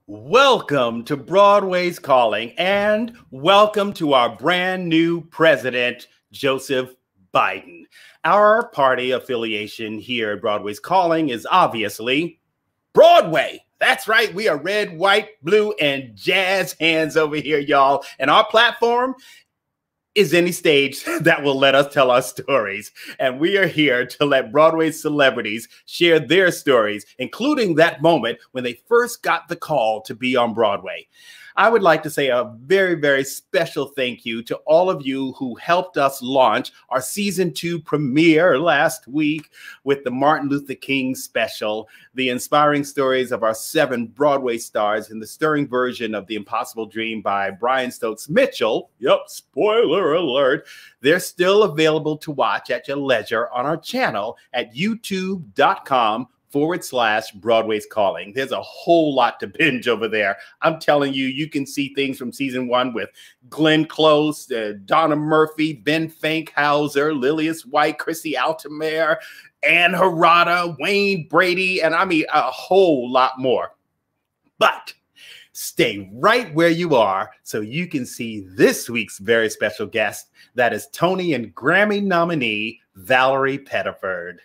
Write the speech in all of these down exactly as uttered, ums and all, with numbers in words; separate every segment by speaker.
Speaker 1: Welcome to Broadway's Calling, and welcome to our brand new president, Joseph Biden. Our party affiliation here at Broadway's Calling is obviously Broadway. That's right. We are red, white, blue, and jazz hands over here, y'all. And our platform is any stage that will let us tell our stories. And we are here to let Broadway's celebrities share their stories, including that moment when they first got the call to be on Broadway. I would like to say a very, very special thank you to all of you who helped us launch our season two premiere last week with the Martin Luther King special, the inspiring stories of our seven Broadway stars in the stirring version of The Impossible Dream by Brian Stokes Mitchell. Yep, spoiler alert. They're still available to watch at your leisure on our channel at youtube.com forward slash Broadway's Calling. There's a whole lot to binge over there. I'm telling you, you can see things from season one with Glenn Close, uh, Donna Murphy, Ben Fankhauser, Lilius White, Chrissy Altamere, Ann Harada, Wayne Brady, and I mean a whole lot more. But stay right where you are so you can see this week's very special guest. That is Tony and Grammy nominee, Valarie Pettiford.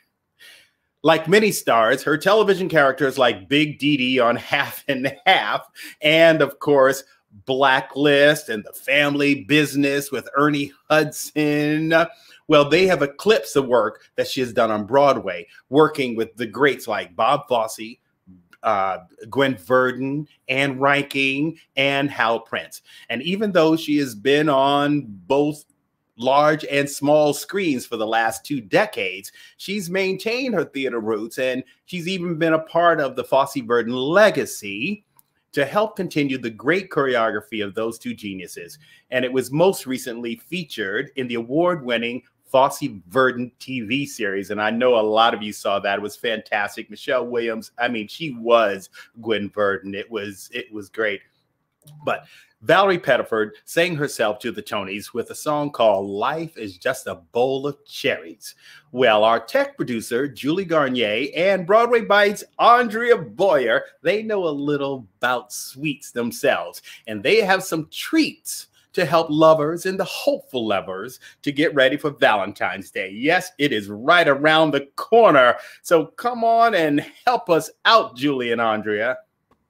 Speaker 1: Like many stars, her television characters like Big Deedee on Half and Half, and of course, Blacklist and The Family Business with Ernie Hudson. Well, they have eclipsed the work that she has done on Broadway, working with the greats like Bob Fosse, uh, Gwen Verdon, and Reinking and Hal Prince. And even though she has been on both large and small screens for the last two decades, she's maintained her theater roots, and she's even been a part of the Fosse-Verdon legacy to help continue the great choreography of those two geniuses. And it was most recently featured in the award-winning Fosse-Verdon T V series, and I know a lot of you saw that. It was fantastic. Michelle Williams, I mean, she was Gwen Verdon. It was, it was great. But Valarie Pettiford sang herself to the Tonys with a song called Life is Just a Bowl of Cherries. Well, our tech producer, Julie Garnier, and Broadway Bites' Andrea Boyer, they know a little about sweets themselves, and they have some treats to help lovers and the hopeful lovers to get ready for Valentine's Day. Yes, it is right around the corner. So come on and help us out, Julie and Andrea.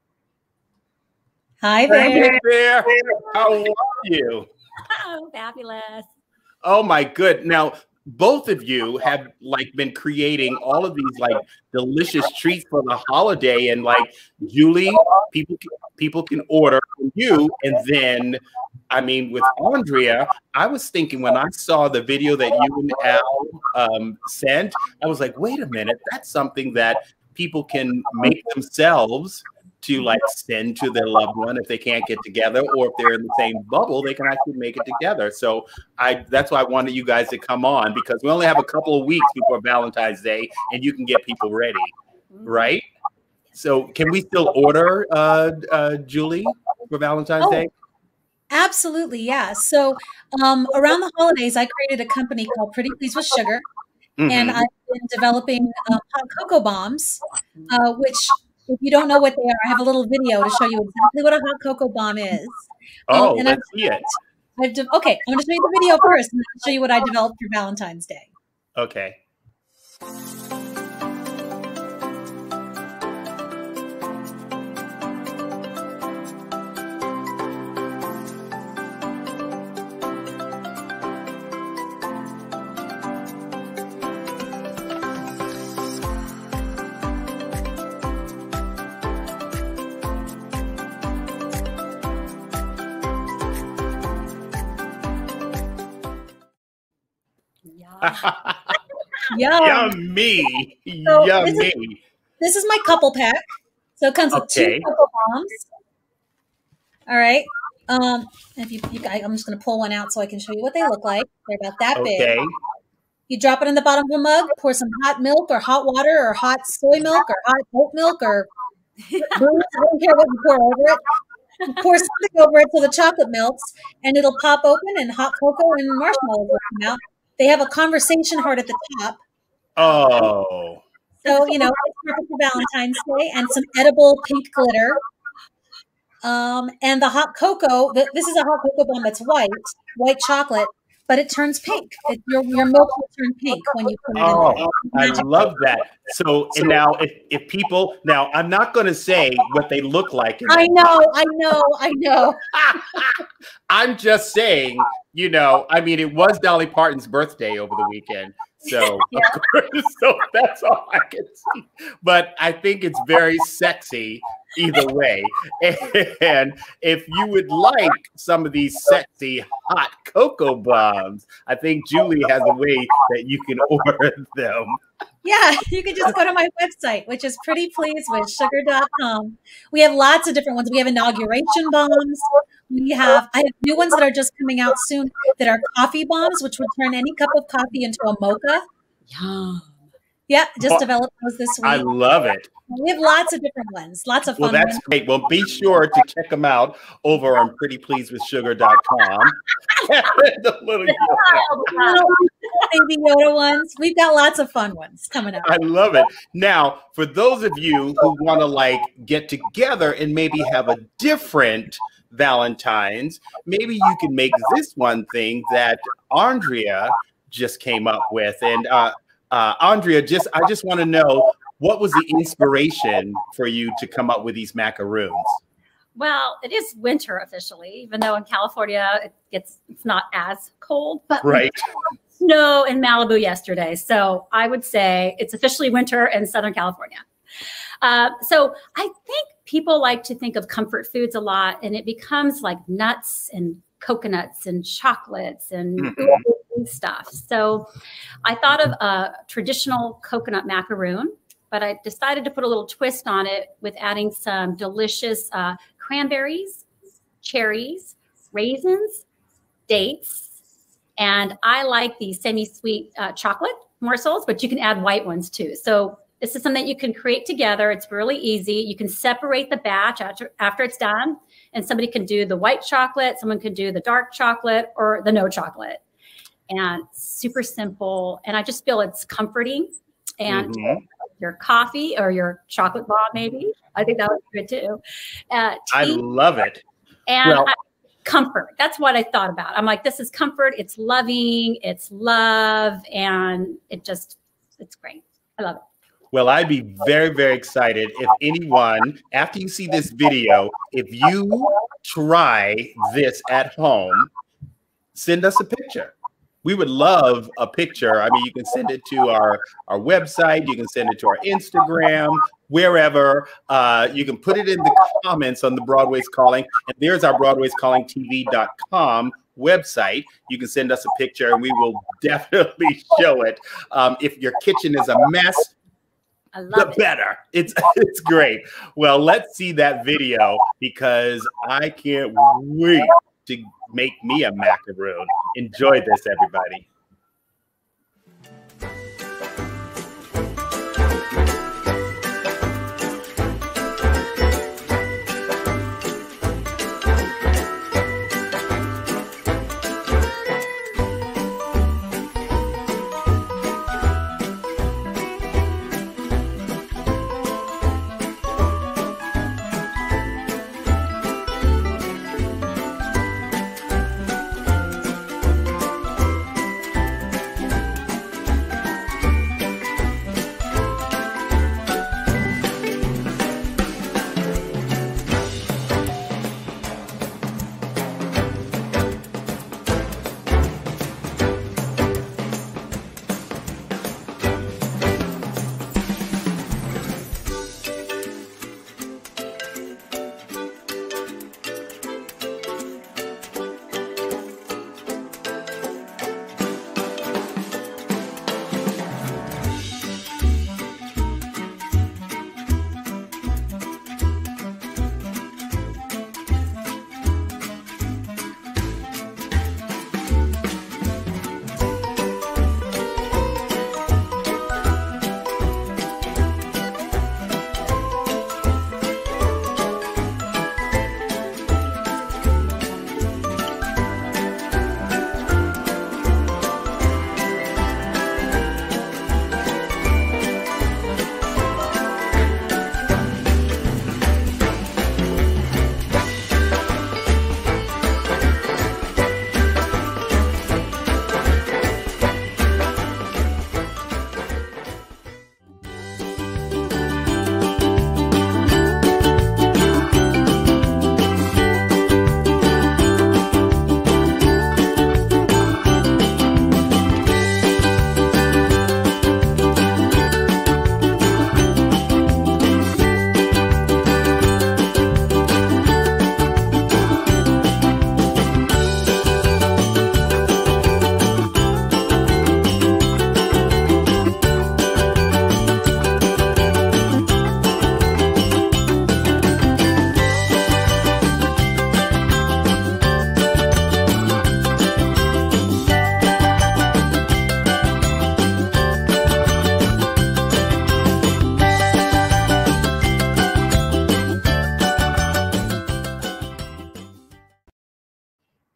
Speaker 2: Hi there.
Speaker 1: Hey there. How are you?
Speaker 2: Oh, fabulous.
Speaker 1: Oh my good. Now, both of you have like been creating all of these like delicious treats for the holiday, and like Julie, people people can order from you, and then I mean with Andrea, I was thinking when I saw the video that you and Al um, sent, I was like, wait a minute, that's something that people can make themselves to like send to their loved one if they can't get together, or if they're in the same bubble, they can actually make it together. So I that's why I wanted you guys to come on, because we only have a couple of weeks before Valentine's Day and you can get people ready, right? So can we still order, uh, uh, Julie, for Valentine's
Speaker 2: Oh,
Speaker 1: Day?
Speaker 2: absolutely, yeah. So um, around the holidays, I created a company called Pretty Please with Sugar,
Speaker 1: Mm-hmm.
Speaker 2: and I've been developing uh, hot cocoa bombs, uh, which if you don't know what they are, I have a little video to show you exactly what a hot cocoa bomb is.
Speaker 1: Oh,
Speaker 2: um, and
Speaker 1: let's
Speaker 2: I've,
Speaker 1: see it.
Speaker 2: I've de- okay, I'm going to show you the video first, and then I'll show you what I developed for Valentine's Day.
Speaker 1: Okay.
Speaker 2: Yum.
Speaker 1: Yummy.
Speaker 2: So
Speaker 1: Yummy.
Speaker 2: This is, this is my couple pack. So it comes with
Speaker 1: Okay.
Speaker 2: two cocoa bombs. All right. Um, if you, you guys, I'm just going to pull one out so I can show you what they look like. They're about that
Speaker 1: Okay.
Speaker 2: big. You drop it in the bottom of a mug, pour some hot milk or hot water or hot soy milk or hot oat milk or booze. I don't care what you pour over it. You pour something over it so the chocolate melts, and it'll pop open, and hot cocoa and marshmallows will come out. They have a conversation heart at the top.
Speaker 1: Oh.
Speaker 2: So, you know, it's perfect for Valentine's Day, and some edible pink glitter. Um, and the hot cocoa, th- this is a hot cocoa bomb that's white, white chocolate, but it turns pink. It, your, your milk will turn pink when you put it
Speaker 1: Oh,
Speaker 2: in
Speaker 1: I
Speaker 2: there.
Speaker 1: love that. So, and now if, if people, now I'm not going to say what they look like.
Speaker 2: I know, I know, I know.
Speaker 1: I'm just saying, you know, I mean, it was Dolly Parton's birthday over the weekend. So,
Speaker 2: Yeah.
Speaker 1: of course, so that's all I can see. But I think it's very sexy either way. And if you would like some of these sexy hot cocoa bombs, I think Julie has a way that you can order them.
Speaker 2: Yeah, you can just go to my website, which is pretty pleased with sugar dot com. We have lots of different ones. We have inauguration bombs. We have, I have new ones that are just coming out soon that are coffee bombs, which would turn any cup of coffee into a mocha.
Speaker 3: Yum.
Speaker 2: Yeah, just developed those this week.
Speaker 1: I love it.
Speaker 2: We have lots of different ones, lots of fun
Speaker 1: Well, that's
Speaker 2: ones.
Speaker 1: great. Well, be sure to check them out over on pretty pleased with sugar dot com. The little
Speaker 2: Little baby Yoda ones. We've got lots of fun ones coming up.
Speaker 1: I love it. Now, for those of you who want to like get together and maybe have a different Valentine's, maybe you can make this one thing that Andrea just came up with. And uh, uh, Andrea, just I just want to know, what was the inspiration for you to come up with these macaroons?
Speaker 3: Well, it is winter officially, even though in California it gets it's not as cold, but
Speaker 1: Right.
Speaker 3: snow in Malibu yesterday. So I would say it's officially winter in Southern California. Uh, so I think people like to think of comfort foods a lot, and it becomes like nuts and coconuts and chocolates and mm-hmm. stuff. So I thought of a traditional coconut macaroon, but I decided to put a little twist on it with adding some delicious uh, cranberries, cherries, raisins, dates, and I like the semi-sweet uh, chocolate morsels, but you can add white ones too. So this is something that you can create together. It's really easy. You can separate the batch after, after it's done, and somebody can do the white chocolate, someone can do the dark chocolate or the no chocolate. And super simple. And I just feel it's comforting. And mm-hmm. your coffee or your chocolate bomb, maybe. I think that would be good too. Uh,
Speaker 1: I love it.
Speaker 3: And
Speaker 1: well,
Speaker 3: I, comfort. That's what I thought about. I'm like, this is comfort. It's loving. It's love. And it just, it's great. I love it.
Speaker 1: Well, I'd be very, very excited if anyone, after you see this video, if you try this at home, send us a picture. We would love a picture. I mean, you can send it to our, our website. You can send it to our Instagram, wherever. Uh, you can put it in the comments on the Broadway's Calling. And there's our Broadway's Calling T V dot com website. You can send us a picture and we will definitely show it. Um, if your kitchen is a mess,
Speaker 3: I love
Speaker 1: the
Speaker 3: it.
Speaker 1: better. It's it's great. Well, let's see that video because I can't wait to make me a macaroon. Enjoy this, everybody.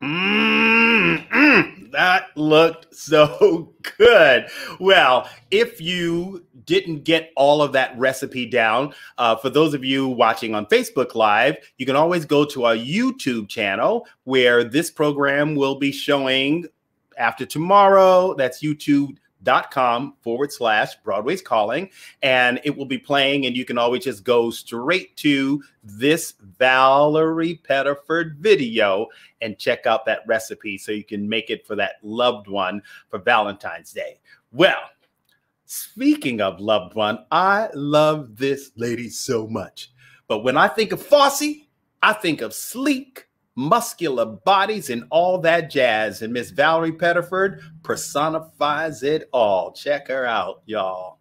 Speaker 1: Mm, mm, that looked so good. Well, if you didn't get all of that recipe down, uh, for those of you watching on Facebook Live, you can always go to our YouTube channel where this program will be showing after tomorrow. That's YouTube. dot com forward slash Broadway's Calling, and it will be playing, and you can always just go straight to this Valarie Pettiford video and check out that recipe so you can make it for that loved one for Valentine's Day. Well, speaking of loved one, I love this lady so much, but when I think of Fosse, I think of sleek, muscular bodies and all that jazz, and Miss Valarie Pettiford personifies it all. Check her out, y'all.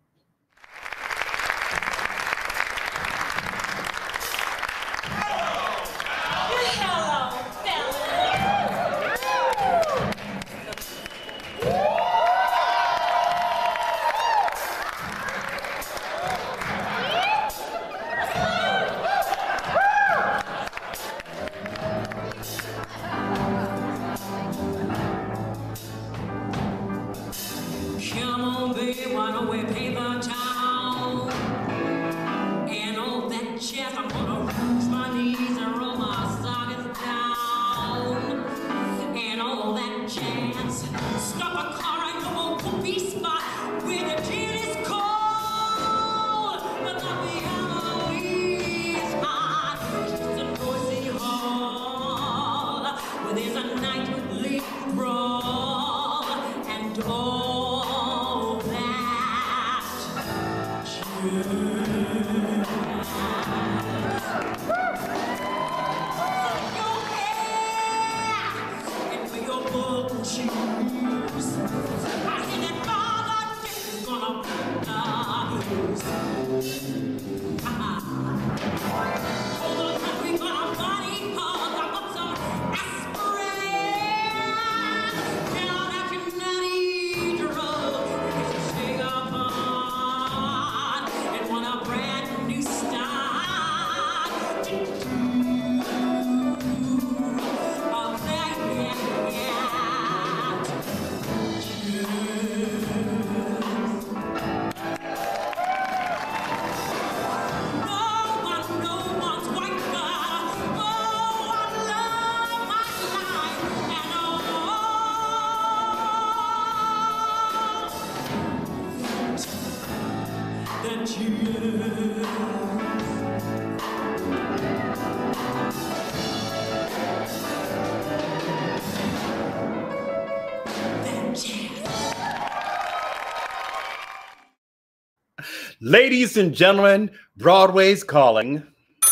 Speaker 1: Ladies and gentlemen, Broadway's Calling,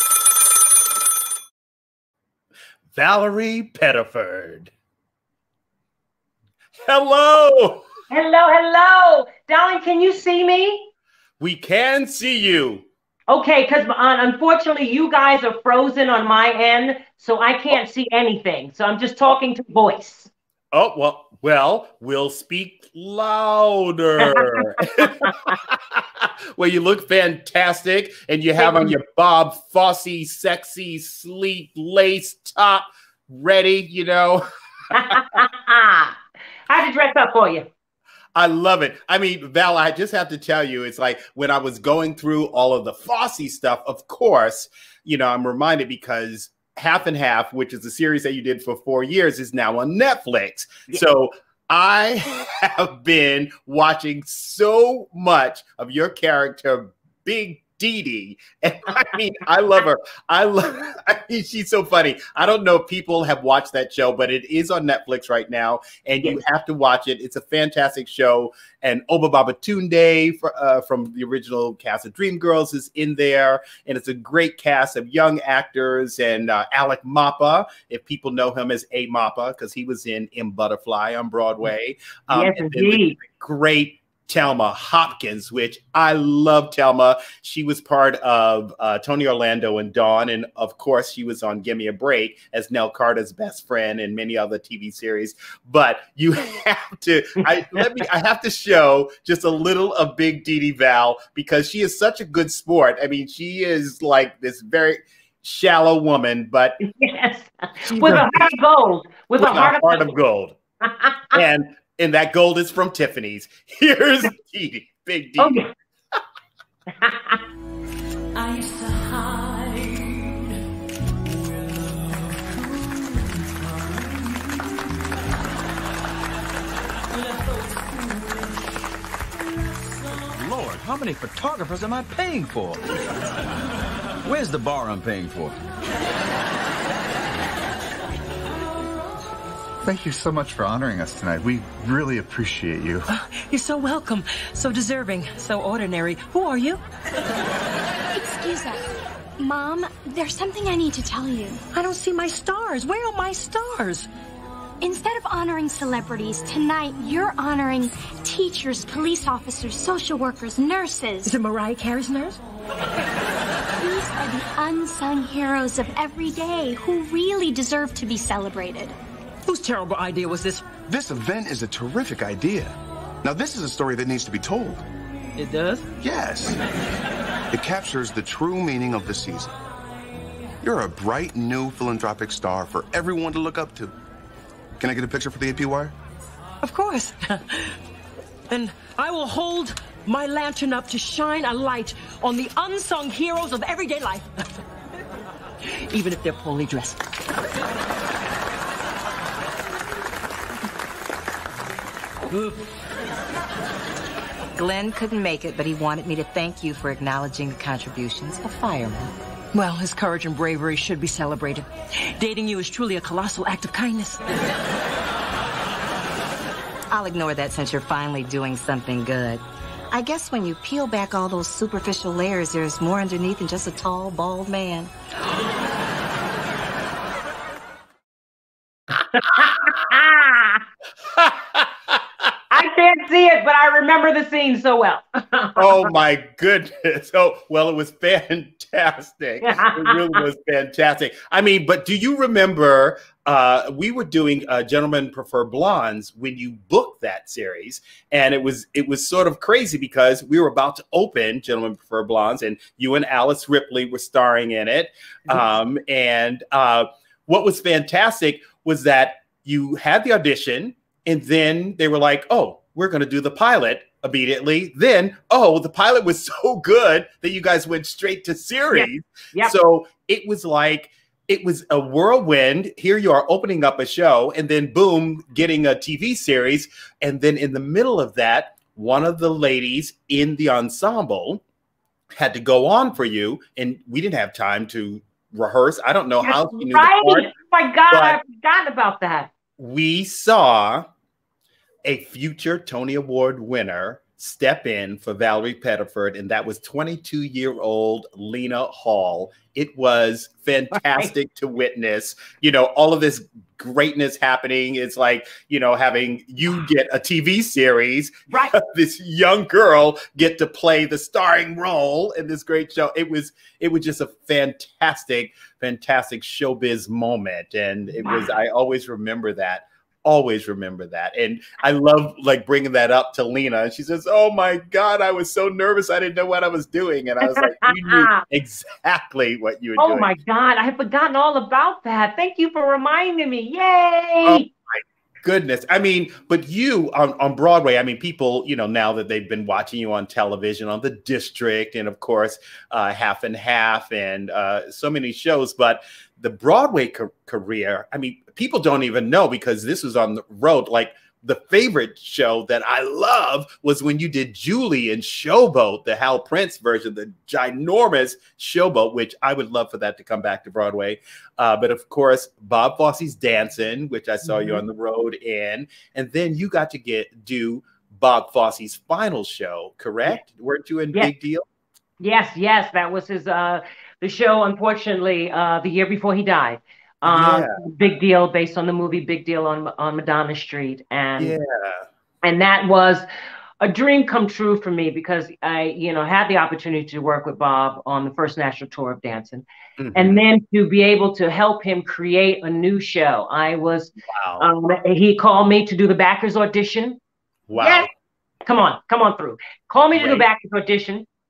Speaker 1: Valarie Pettiford. Hello.
Speaker 4: Hello, hello. Darling, can you see me?
Speaker 1: We can see you.
Speaker 4: Okay, because unfortunately you guys are frozen on my end, so I can't see anything. So I'm just talking to voice.
Speaker 1: Oh, well, well, we'll speak louder. Well, you look fantastic, and you have on your Bob Fosse sexy sleek lace top ready, you know.
Speaker 4: How to dress up for you?
Speaker 1: I love it. I mean, Val, I just have to tell you, it's like when I was going through all of the Fosse stuff, of course, you know, I'm reminded because Half and Half, which is a series that you did for four years, is now on Netflix. Yeah. So I have been watching so much of your character, Big Deedee. And I mean, I love her. I love, I mean, she's so funny. I don't know if people have watched that show, but it is on Netflix right now, and you have to watch it. It's a fantastic show. And Oba Babatunde for, uh, from the original cast of Dreamgirls is in there. And it's a great cast of young actors. And uh, Alec Mapa, if people know him as A. Mapa, because he was in M Butterfly on Broadway. Um,
Speaker 4: yes, indeed.
Speaker 1: Great Thelma Hopkins, which I love Thelma. She was part of uh, Tony Orlando and Dawn. And of course, she was on Gimme a Break as Nell Carter's best friend and many other T V series. But you have to, I, let me, I have to show just a little of Big Deedee Val, because she is such a good sport. I mean, she is like this very, shallow woman, but
Speaker 4: yes, with a heart of gold, with, with a heart,
Speaker 1: a heart of, of gold. and and that gold is from Tiffany's. Here's Deedee, Big Deedee.
Speaker 4: Oh, yeah.
Speaker 5: I used to hide
Speaker 6: Lord, how many photographers am I paying for? Where's the bar I'm paying for?
Speaker 7: Thank you so much for honoring us tonight. We really appreciate you.
Speaker 5: Oh, you're so welcome, so deserving, so ordinary. Who are you?
Speaker 8: Excuse us. Mom, there's something I need to tell you.
Speaker 5: I don't see my stars. Where are my stars?
Speaker 8: Instead of honoring celebrities, tonight you're honoring teachers, police officers, social workers, nurses.
Speaker 5: Is it Mariah Carey's nurse?
Speaker 8: These are the unsung heroes of every day who really deserve to be celebrated.
Speaker 5: Whose terrible idea was this?
Speaker 9: This event is a terrific idea. Now, this is a story that needs to be told.
Speaker 5: It does?
Speaker 9: Yes. It captures the true meaning of the season. You're a bright, new philanthropic star for everyone to look up to. Can I get a picture for the A P Wire?
Speaker 5: Of course. And I will hold my lantern up to shine a light on the unsung heroes of everyday life. Even if they're poorly dressed.
Speaker 10: Glenn couldn't make it, but he wanted me to thank you for acknowledging the contributions of firemen.
Speaker 5: Well, his courage and bravery should be celebrated. Dating you is truly a colossal act of kindness.
Speaker 10: I'll ignore that since you're finally doing something good. I guess when you peel back all those superficial layers, there's more underneath than just a tall, bald man.
Speaker 4: I can't see it, but I remember the scene so well.
Speaker 1: Oh my goodness. Oh, well, it was fantastic. It really was fantastic. I mean, but do you remember uh, we were doing uh, Gentlemen Prefer Blondes when you booked that series, and it was it was sort of crazy because we were about to open Gentlemen Prefer Blondes, and you and Alice Ripley were starring in it. Um, and uh, what was fantastic was that you had the audition, and then they were like, oh, we're going to do the pilot immediately. Then, oh, the pilot was so good that you guys went straight to series.
Speaker 4: Yep. Yep.
Speaker 1: So it was like, it was a whirlwind. Here you are opening up a show, and then boom, getting a T V series. And then in the middle of that, one of the ladies in the ensemble had to go on for you, and we didn't have time to rehearse. I don't know
Speaker 4: That's
Speaker 1: how she knew
Speaker 4: right.
Speaker 1: the part,
Speaker 4: Oh my God, I forgot about that.
Speaker 1: We saw a future Tony Award winner step in for Valarie Pettiford, and that was twenty-two-year-old Lena Hall. It was fantastic right. to witness, you know, all of this greatness happening. It's like, you know, having you get a T V series,
Speaker 4: right?
Speaker 1: This young girl get to play the starring role in this great show. It was, it was just a fantastic, fantastic showbiz moment. And it wow. was, I always remember that. Always remember that. And I love like bringing that up to Lena. And she says, oh my God, I was so nervous. I didn't know what I was doing. And I was like, you knew exactly what you were
Speaker 4: oh
Speaker 1: doing.
Speaker 4: Oh my God, I had forgotten all about that. Thank you for reminding me. Yay.
Speaker 1: Oh my goodness. I mean, but you on, on Broadway, I mean, people, you know, now that they've been watching you on television, on The District, and of course, uh, Half and Half, and uh, so many shows, but the Broadway ca career, I mean, people don't even know because this was on the road. Like the favorite show that I love was when you did Julie in Showboat, the Hal Prince version, the ginormous Showboat, which I would love for that to come back to Broadway. Uh, but of course, Bob Fosse's Dancing, which I saw mm-hmm. you on the road in. And then you got to get do Bob Fosse's final show, correct? Yes. Weren't you in yes. Big Deal?
Speaker 4: Yes, yes. That was his... Uh... The show, unfortunately, uh, the year before he died. Um, yeah. Big Deal, based on the movie Big Deal on on Madonna Street, and
Speaker 1: yeah.
Speaker 4: and that was a dream come true for me because I, you know, had the opportunity to work with Bob on the first national tour of Dancing, mm-hmm. and then to be able to help him create a new show. I was, wow. um, he called me to do the backers audition.
Speaker 1: Wow!
Speaker 4: Yes. Come on, come on through. Call me to do the backers audition.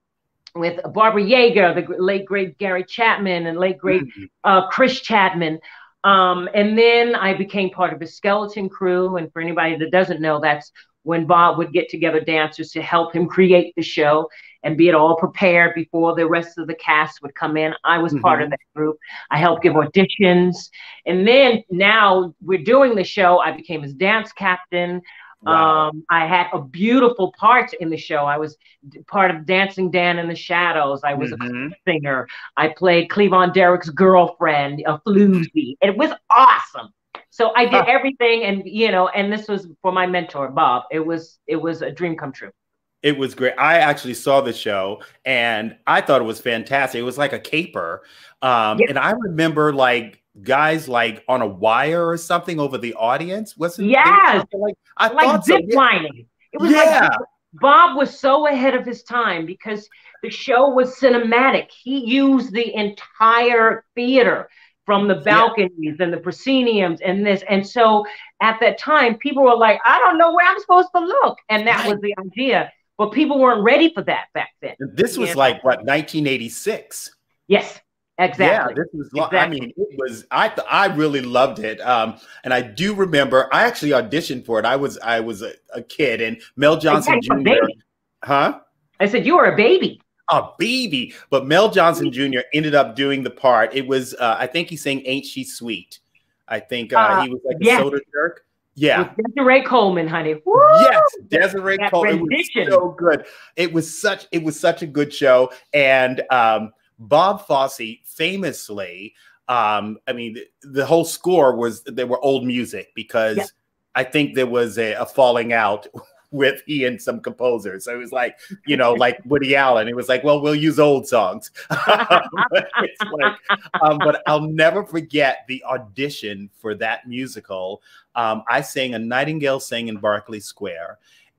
Speaker 4: with Barbara Yeager, the late great Gary Chapman, and late great uh, Chris Chapman. Um, and then I became part of his skeleton crew. And for anybody that doesn't know, that's when Bob would get together dancers to help him create the show and be it all prepared before the rest of the cast would come in. I was mm-hmm. part of that group. I helped give auditions. And then now we're doing the show. I became his dance captain. Wow. Um, I had a beautiful part in the show. I was part of Dancing Dan in the Shadows. I was mm-hmm. a singer. I played Cleavon Derrick's girlfriend, a floozy. It was awesome. So I did everything, and you know, and this was for my mentor, Bob. It was it was a dream come true.
Speaker 1: It was great. I actually saw the show, and I thought it was fantastic. It was like a caper, um, yes. and I remember like. Guys like on a wire or something over the audience. Wasn't
Speaker 4: yes,
Speaker 1: like I
Speaker 4: like
Speaker 1: thought
Speaker 4: zip
Speaker 1: so.
Speaker 4: lining. It was
Speaker 1: yeah.
Speaker 4: like Bob was so ahead of his time because the show was cinematic. He used the entire theater from the balconies yeah. and the prosceniums and this. And so at that time, people were like, I don't know where I'm supposed to look. And that right. was the idea. But people weren't ready for that back then.
Speaker 1: This was yeah. like what, nineteen eighty-six?
Speaker 4: Yes. Exactly.
Speaker 1: Yeah, this was.
Speaker 4: Exactly.
Speaker 1: I mean, it was. I th I really loved it. Um, and I do remember. I actually auditioned for it. I was. I was a, a kid, and Mel Johnson Junior Huh?
Speaker 4: I said you were a baby.
Speaker 1: A baby, but Mel Johnson Junior ended up doing the part. It was. Uh, I think he sang "Ain't She Sweet." I think uh, uh, he was like a yes. soda jerk. Yeah,
Speaker 4: with Desiree Coleman, honey. Woo!
Speaker 1: Yes, Desiree that Coleman. Rendition. It was so good. It was such. It was such a good show, and. Um, Bob Fosse famously, um, I mean, the, the whole score was, they were old music because yeah. I think there was a, a falling out with he and some composers. So it was like, you know, like Woody Allen. It was like, well, we'll use old songs. It's like, um, but I'll never forget the audition for that musical. Um, I sang A Nightingale Sang in Berkeley Square.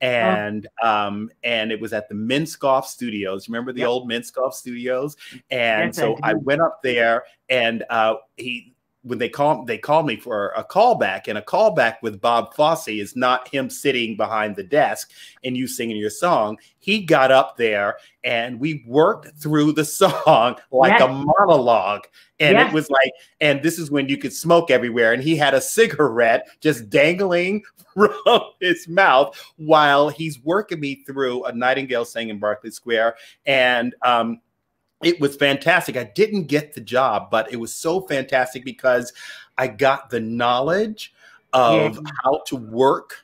Speaker 1: And um, and it was at the Minskoff Studios. Remember the yep. old Minskoff Studios? And yes, so I, I went up there, and uh, he when they called they called me for a callback, and a callback with Bob Fosse is not him sitting behind the desk and you singing your song. He got up there, and we worked through the song like yes. a monologue. And yes. it was like, and this is when you could smoke everywhere. And he had a cigarette just dangling from his mouth while he's working me through A Nightingale Sang in Berkeley Square. And um, it was fantastic. I didn't get the job, but it was so fantastic because I got the knowledge of yeah. how to work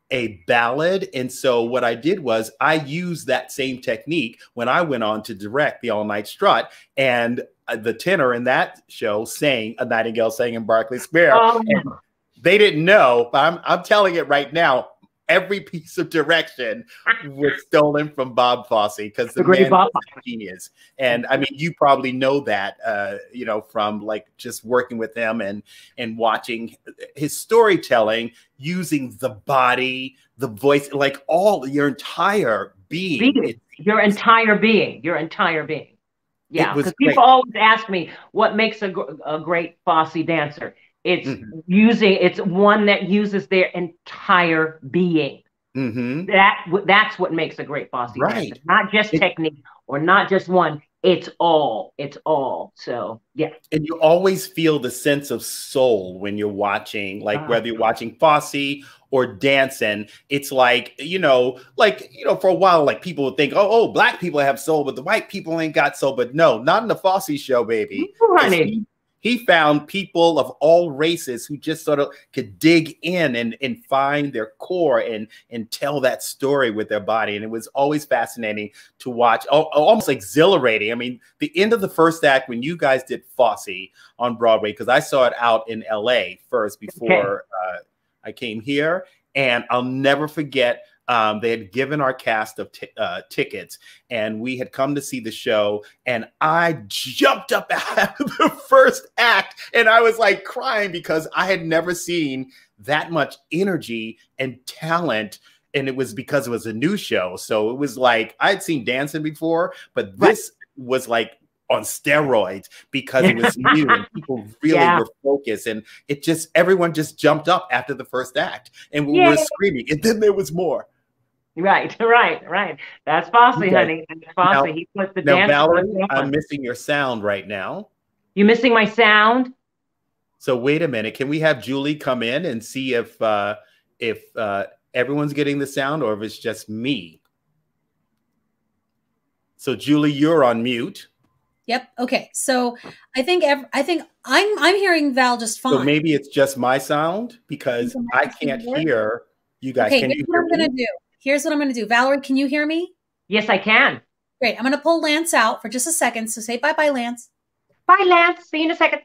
Speaker 1: a ballad. And so what I did was I used that same technique when I went on to direct the All Night Strut, and the tenor in that show sang A Nightingale Sang in Berkeley Square. Oh. And they didn't know, but I'm, I'm telling it right now. Every piece of direction was stolen from Bob Fosse because the, the man Bob was a genius. And I mean, you probably know that, uh, you know, from like just working with him and and watching his storytelling, using the body, the voice, like all your entire being.
Speaker 4: being. Your entire being, your entire being. Yeah, because people always ask me what makes a, a great Fosse dancer. It's mm-hmm. using, it's one that uses their entire being. Mm-hmm. That that's what makes a great Fosse
Speaker 1: right.
Speaker 4: dancer. Not just it, technique or not just one. It's all. It's all. So yeah.
Speaker 1: And you always feel the sense of soul when you're watching, like uh, whether you're watching Fosse or dancing. It's like, you know, like, you know, for a while, like people would think, oh, oh, black people have soul, but the white people ain't got soul. But no, not in the Fosse show, baby.
Speaker 4: Honey.
Speaker 1: He found people of all races who just sort of could dig in and, and find their core and, and tell that story with their body. And it was always fascinating to watch, almost exhilarating. I mean, the end of the first act, when you guys did Fosse on Broadway, because I saw it out in L A first before okay. uh, I came here. And I'll never forget, um, they had given our cast of t uh, tickets, and we had come to see the show, and I jumped up out of the first act, and I was like crying because I had never seen that much energy and talent, and it was because it was a new show. So it was like, I'd seen dancing before, but this right. was like on steroids because it was new and people really yeah. were focused, and it just, everyone just jumped up after the first act, and we Yay. were screaming, and then there was more.
Speaker 4: Right, right, right. That's Fosse,
Speaker 1: Okay.
Speaker 4: honey. That's Fosse.
Speaker 1: Now,
Speaker 4: He puts the
Speaker 1: now
Speaker 4: dance.
Speaker 1: Valarie, I'm missing your sound right now.
Speaker 4: You missing my sound?
Speaker 1: So wait a minute. Can we have Julie come in and see if uh, if uh, everyone's getting the sound or if it's just me? So Julie, you're on mute.
Speaker 2: Yep. Okay. So I think ev I think I'm I'm hearing Val just fine.
Speaker 1: So maybe it's just my sound because I can't hear you guys.
Speaker 2: Okay.
Speaker 1: Can
Speaker 2: Here's
Speaker 1: you
Speaker 2: what
Speaker 1: hear
Speaker 2: I'm gonna
Speaker 1: me?
Speaker 2: do. Here's what I'm gonna do. Valarie, can you hear me?
Speaker 4: Yes, I can.
Speaker 2: Great. I'm gonna pull Lance out for just a second. So say bye bye, Lance.
Speaker 4: Bye, Lance. See you in a second.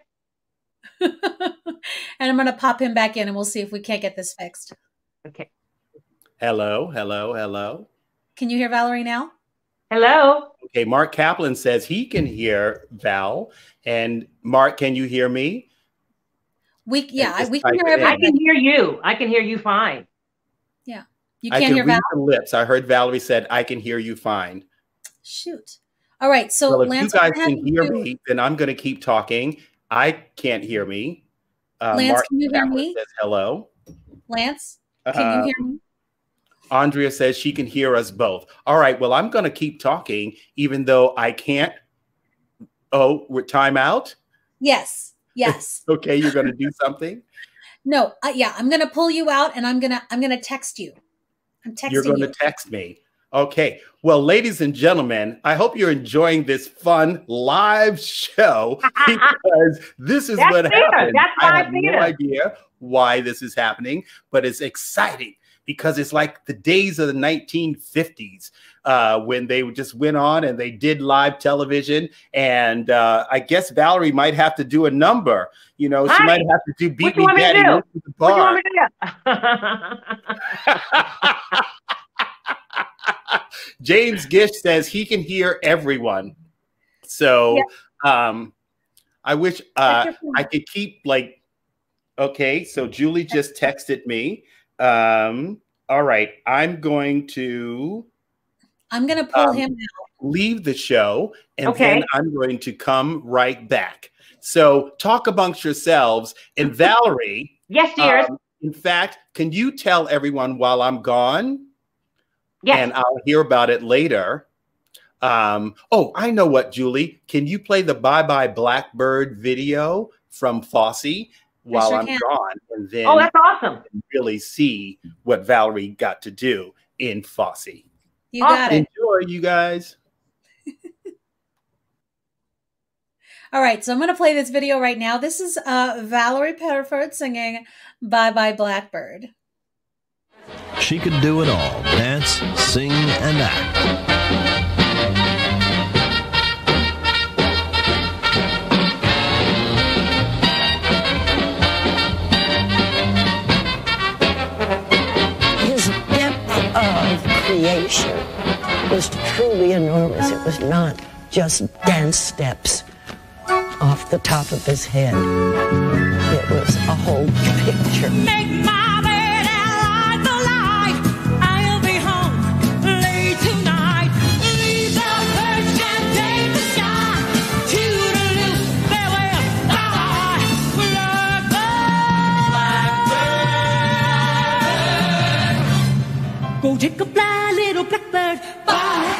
Speaker 2: And I'm gonna pop him back in, and we'll see if we can't get this fixed.
Speaker 4: Okay.
Speaker 1: Hello, hello, hello.
Speaker 2: Can you hear Valarie now?
Speaker 4: Hello.
Speaker 1: Okay, Mark Kaplan says he can hear Val. And Mark, can you hear me?
Speaker 2: We yeah, I, we can
Speaker 1: type
Speaker 2: hear
Speaker 1: it in.
Speaker 4: I
Speaker 2: everybody.
Speaker 4: can hear you. I can hear you fine.
Speaker 2: Yeah. You
Speaker 1: I
Speaker 2: can't
Speaker 1: can
Speaker 2: hear
Speaker 1: read
Speaker 2: Val?
Speaker 1: the lips. I heard Valarie said, I can hear you fine.
Speaker 2: Shoot. All right. So
Speaker 1: Well, if
Speaker 2: Lance,
Speaker 1: you guys
Speaker 2: I'm gonna have
Speaker 1: can
Speaker 2: you
Speaker 1: hear
Speaker 2: do-
Speaker 1: me, then I'm going to keep talking. I can't hear me. Uh,
Speaker 2: Lance,
Speaker 1: Mark
Speaker 2: can you hear
Speaker 1: Kaplan
Speaker 2: me?
Speaker 1: says hello.
Speaker 2: Lance, can you hear
Speaker 1: Um,
Speaker 2: me?
Speaker 1: Andrea says she can hear us both. All right. Well, I'm going to keep talking, even though I can't. Oh, we're time out.
Speaker 2: Yes. Yes.
Speaker 1: Okay, you're going to do something.
Speaker 2: No. Uh, yeah. I'm gonna pull you out, and I'm gonna I'm gonna text you. I'm texting
Speaker 1: You're going
Speaker 2: you.
Speaker 1: to text me. Okay. Well, ladies and gentlemen, I hope you're enjoying this fun live show because this is
Speaker 4: That's
Speaker 1: what
Speaker 4: theater.
Speaker 1: happens.
Speaker 4: That's
Speaker 1: I
Speaker 4: live
Speaker 1: have
Speaker 4: theater.
Speaker 1: no idea why this is happening, but it's exciting because it's like the days of the nineteen fifties uh, when they just went on and they did live television. And uh, I guess Valarie might have to do a number. You know, she
Speaker 4: Hi.
Speaker 1: might have to do Beat
Speaker 4: What you
Speaker 1: Me
Speaker 4: want me to
Speaker 1: Daddy.
Speaker 4: do?
Speaker 1: Went to the
Speaker 4: What do you
Speaker 1: bar.
Speaker 4: want me to do?
Speaker 1: James Gish says he can hear everyone. So um, I wish uh, I could keep like, okay, so Julie just texted me. Um, all right, I'm going to
Speaker 2: I'm gonna pull
Speaker 1: um,
Speaker 2: him out.
Speaker 1: leave the show and
Speaker 4: Okay.
Speaker 1: then I'm going to come right back. So talk amongst yourselves. And Valarie,
Speaker 4: Yes, dears.
Speaker 1: um, in fact, can you tell everyone while I'm gone?
Speaker 4: Yes.
Speaker 1: And I'll hear about it later. Um, oh, I know what, Julie. Can you play the Bye Bye Blackbird video from Fosse while
Speaker 2: sure
Speaker 1: I'm
Speaker 2: can.
Speaker 1: gone? And then
Speaker 4: Oh, that's awesome.
Speaker 1: you can really see what Valarie got to do in Fosse.
Speaker 2: You got it.
Speaker 1: Enjoy, you guys.
Speaker 2: All right, so I'm going to play this video right now. This is uh, Valarie Pettiford singing Bye Bye Blackbird.
Speaker 11: She could do it all, dance, sing, and act.
Speaker 12: His depth of creation was truly enormous. It was not just dance steps off the top of his head. It was a whole picture.
Speaker 13: Make my bed and light the light. I'll be home late tonight. Leave the perch and take the shine. Toodaloo, farewell, bye, blackbird. Go take a fly, little blackbird, bye.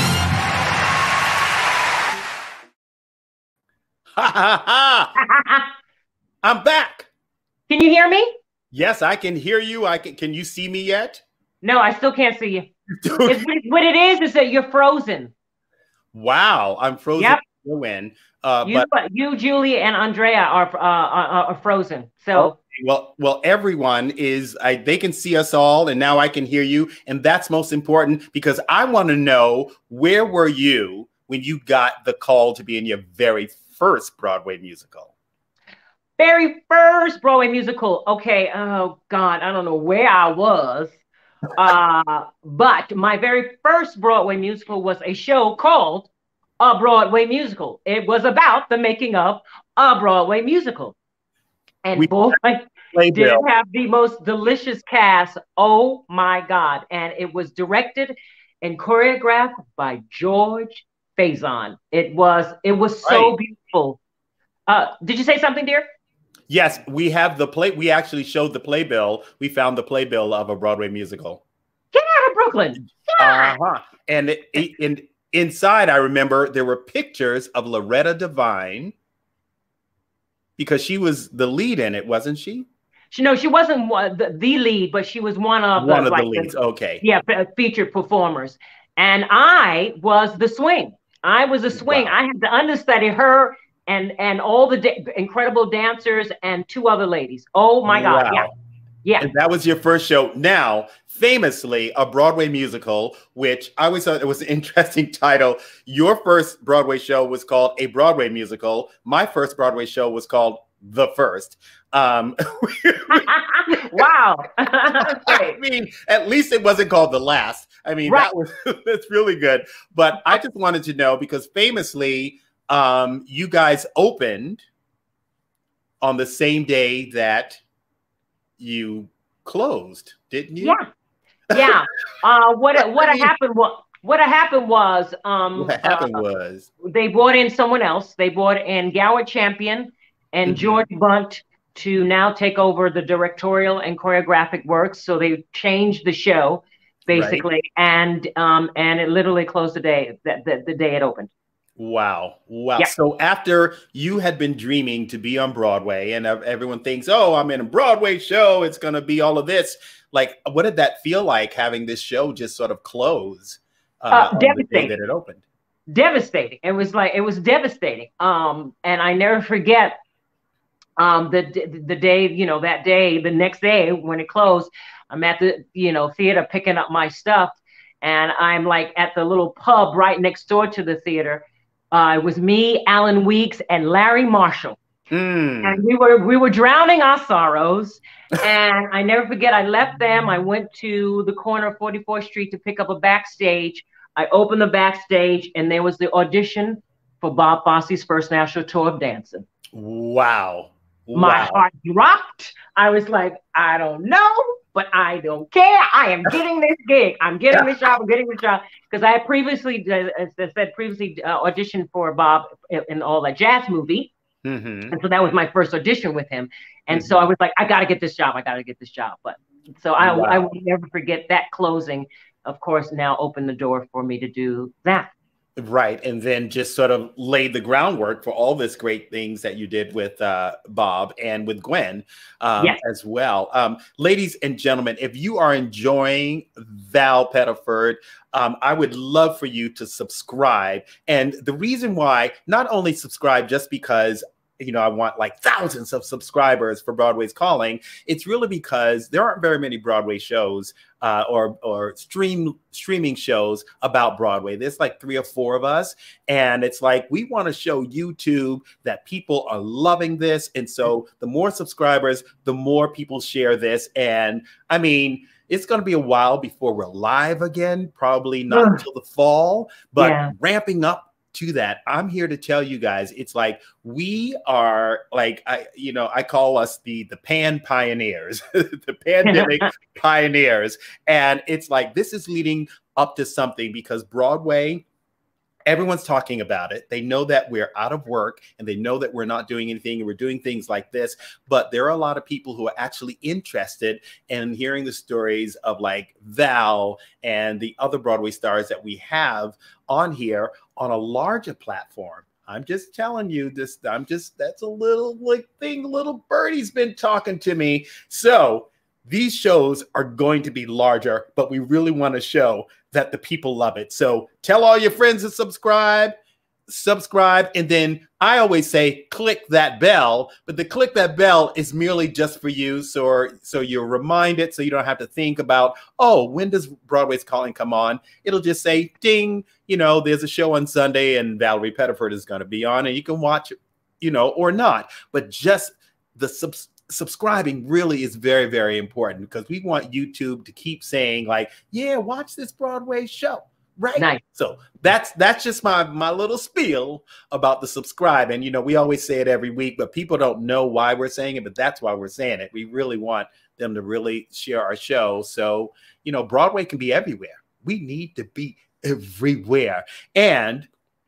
Speaker 1: Ha ha ha! I'm back.
Speaker 4: Can you hear me?
Speaker 1: Yes, I can hear you. I can. Can you see me yet?
Speaker 4: No, I still can't see you. It's, what it is is that you're frozen.
Speaker 1: Wow, I'm frozen.
Speaker 4: Yep.
Speaker 1: to go in. Uh,
Speaker 4: You,
Speaker 1: but
Speaker 4: you, Julie, and Andrea are uh, are, are frozen. So
Speaker 1: okay, well, well, everyone is. I, they can see us all, and now I can hear you, and that's most important because I want to know where were you when you got the call to be in your very first Broadway musical?
Speaker 4: very first Broadway musical. Okay. Oh God, I don't know where I was. Uh, but my very first Broadway musical was a show called A Broadway Musical. It was about the making of a Broadway musical. And
Speaker 1: We-
Speaker 4: boy,
Speaker 1: Play
Speaker 4: did
Speaker 1: Bill.
Speaker 4: it have the most delicious cast. Oh my God. And it was directed and choreographed by George Faison. It was, it was so
Speaker 1: Right.
Speaker 4: beautiful. Uh, did you say something, dear?
Speaker 1: Yes, we have the play. We actually showed the playbill. We found the playbill of a Broadway musical.
Speaker 4: Get out of Brooklyn. Yeah.
Speaker 1: Uh-huh. And it, it, in, inside, I remember there were pictures of Loretta Devine because she was the lead in it, wasn't she?
Speaker 4: She no, she wasn't one, the, the lead, but she was one of
Speaker 1: one
Speaker 4: the,
Speaker 1: of
Speaker 4: like,
Speaker 1: the leads.
Speaker 4: The,
Speaker 1: okay.
Speaker 4: Yeah, featured performers. And I was the swing. I was a swing.
Speaker 1: Wow.
Speaker 4: I had to understudy her and and all the da incredible dancers and two other ladies. Oh my God.
Speaker 1: Wow.
Speaker 4: Yeah. Yeah.
Speaker 1: And that was your first show. Now, famously, a Broadway musical, which I always thought it was an interesting title. Your first Broadway show was called A Broadway Musical. My first Broadway show was called The First. Um,
Speaker 4: wow.
Speaker 1: I mean, at least it wasn't called The Last. I mean,
Speaker 4: right.
Speaker 1: that was that's really good. But I just wanted to know, because famously, um, you guys opened on the same day that you closed, didn't you?
Speaker 4: Yeah, yeah. Uh, what what happened was what happened was um,
Speaker 1: what happened
Speaker 4: uh,
Speaker 1: was
Speaker 4: they brought in someone else. They brought in Gower Champion and
Speaker 1: mm-hmm.
Speaker 4: George Bunt to now take over the directorial and choreographic works. So they changed the show basically, right. and um, and it literally closed the day that the, the day it opened.
Speaker 1: Wow. Wow.
Speaker 4: Yeah.
Speaker 1: So after you had been dreaming to be on Broadway and everyone thinks, oh, I'm in a Broadway show, it's going to be all of this. Like, what did that feel like having this show just sort of close uh,
Speaker 4: uh,
Speaker 1: on
Speaker 4: devastating.
Speaker 1: the day that it opened?
Speaker 4: Devastating. It was like, it was devastating. Um, and I never forget um, the, the day, you know, that day, the next day when it closed, I'm at the, you know, theater picking up my stuff. And I'm like at the little pub right next door to the theater. Uh, it was me, Alan Weeks, and Larry Marshall.
Speaker 1: Mm.
Speaker 4: And we were we were drowning our sorrows. And I never forget, I left them. I went to the corner of forty-fourth Street to pick up a backstage. I opened the backstage, and there was the audition for Bob Fosse's first national tour of dancing.
Speaker 1: Wow.
Speaker 4: My
Speaker 1: wow.
Speaker 4: heart dropped. I was like, I don't know, but I don't care. I am getting this gig. I'm getting this job. I'm getting this job. Because I had previously, as I said, previously uh, auditioned for Bob in, in all that jazz movie.
Speaker 1: Mm-hmm.
Speaker 4: And so that was my first audition with him. And
Speaker 1: mm-hmm.
Speaker 4: so I was like, I got to get this job. I got to get this job. But so I,
Speaker 1: wow.
Speaker 4: I will never forget that closing, of course, now opened the door for me to do that.
Speaker 1: Right. And then just sort of laid the groundwork for all this great things that you did with uh, Bob and with Gwen um,
Speaker 4: yes.
Speaker 1: as well. Um, ladies and gentlemen, if you are enjoying Val Pettiford, um, I would love for you to subscribe. And the reason why, not only subscribe just because you know, I want like thousands of subscribers for Broadway's Calling. It's really because there aren't very many Broadway shows uh, or or stream streaming shows about Broadway. There's like three or four of us. And it's like, we want to show YouTube that people are loving this. And so the more subscribers, the more people share this. And I mean, it's going to be a while before we're live again, probably not
Speaker 4: Ugh.
Speaker 1: until the fall, but
Speaker 4: Yeah.
Speaker 1: ramping up to that. I'm here to tell you guys, it's like we are like, I, you know, I call us the the pan pioneers, the pandemic pioneers. And it's like, this is leading up to something because Broadway, everyone's talking about it. They know that we're out of work and they know that we're not doing anything and we're doing things like this. But there are a lot of people who are actually interested in hearing the stories of like Val and the other Broadway stars that we have on here on a larger platform. I'm just telling you this. I'm just, that's a little like thing, little birdie's been talking to me. So these shows are going to be larger, but we really want to show that the people love it. So tell all your friends to subscribe, subscribe. And then I always say, click that bell, but the click that bell is merely just for you. So, so you're reminded, so you don't have to think about, oh, when does Broadway's Calling come on? It'll just say, ding, you know, there's a show on Sunday and Valarie Pettiford is going to be on and you can watch it, you know, or not, but just the subs subscribing really is very, very important because we want YouTube to keep saying like, yeah, watch this Broadway show, right?
Speaker 4: Nice.
Speaker 1: So that's that's just my my little spiel about the subscribe. And, you know, we always say it every week, but people don't know why we're saying it, but that's why we're saying it. We really want them to really share our show. So, you know, Broadway can be everywhere. We need to be everywhere. And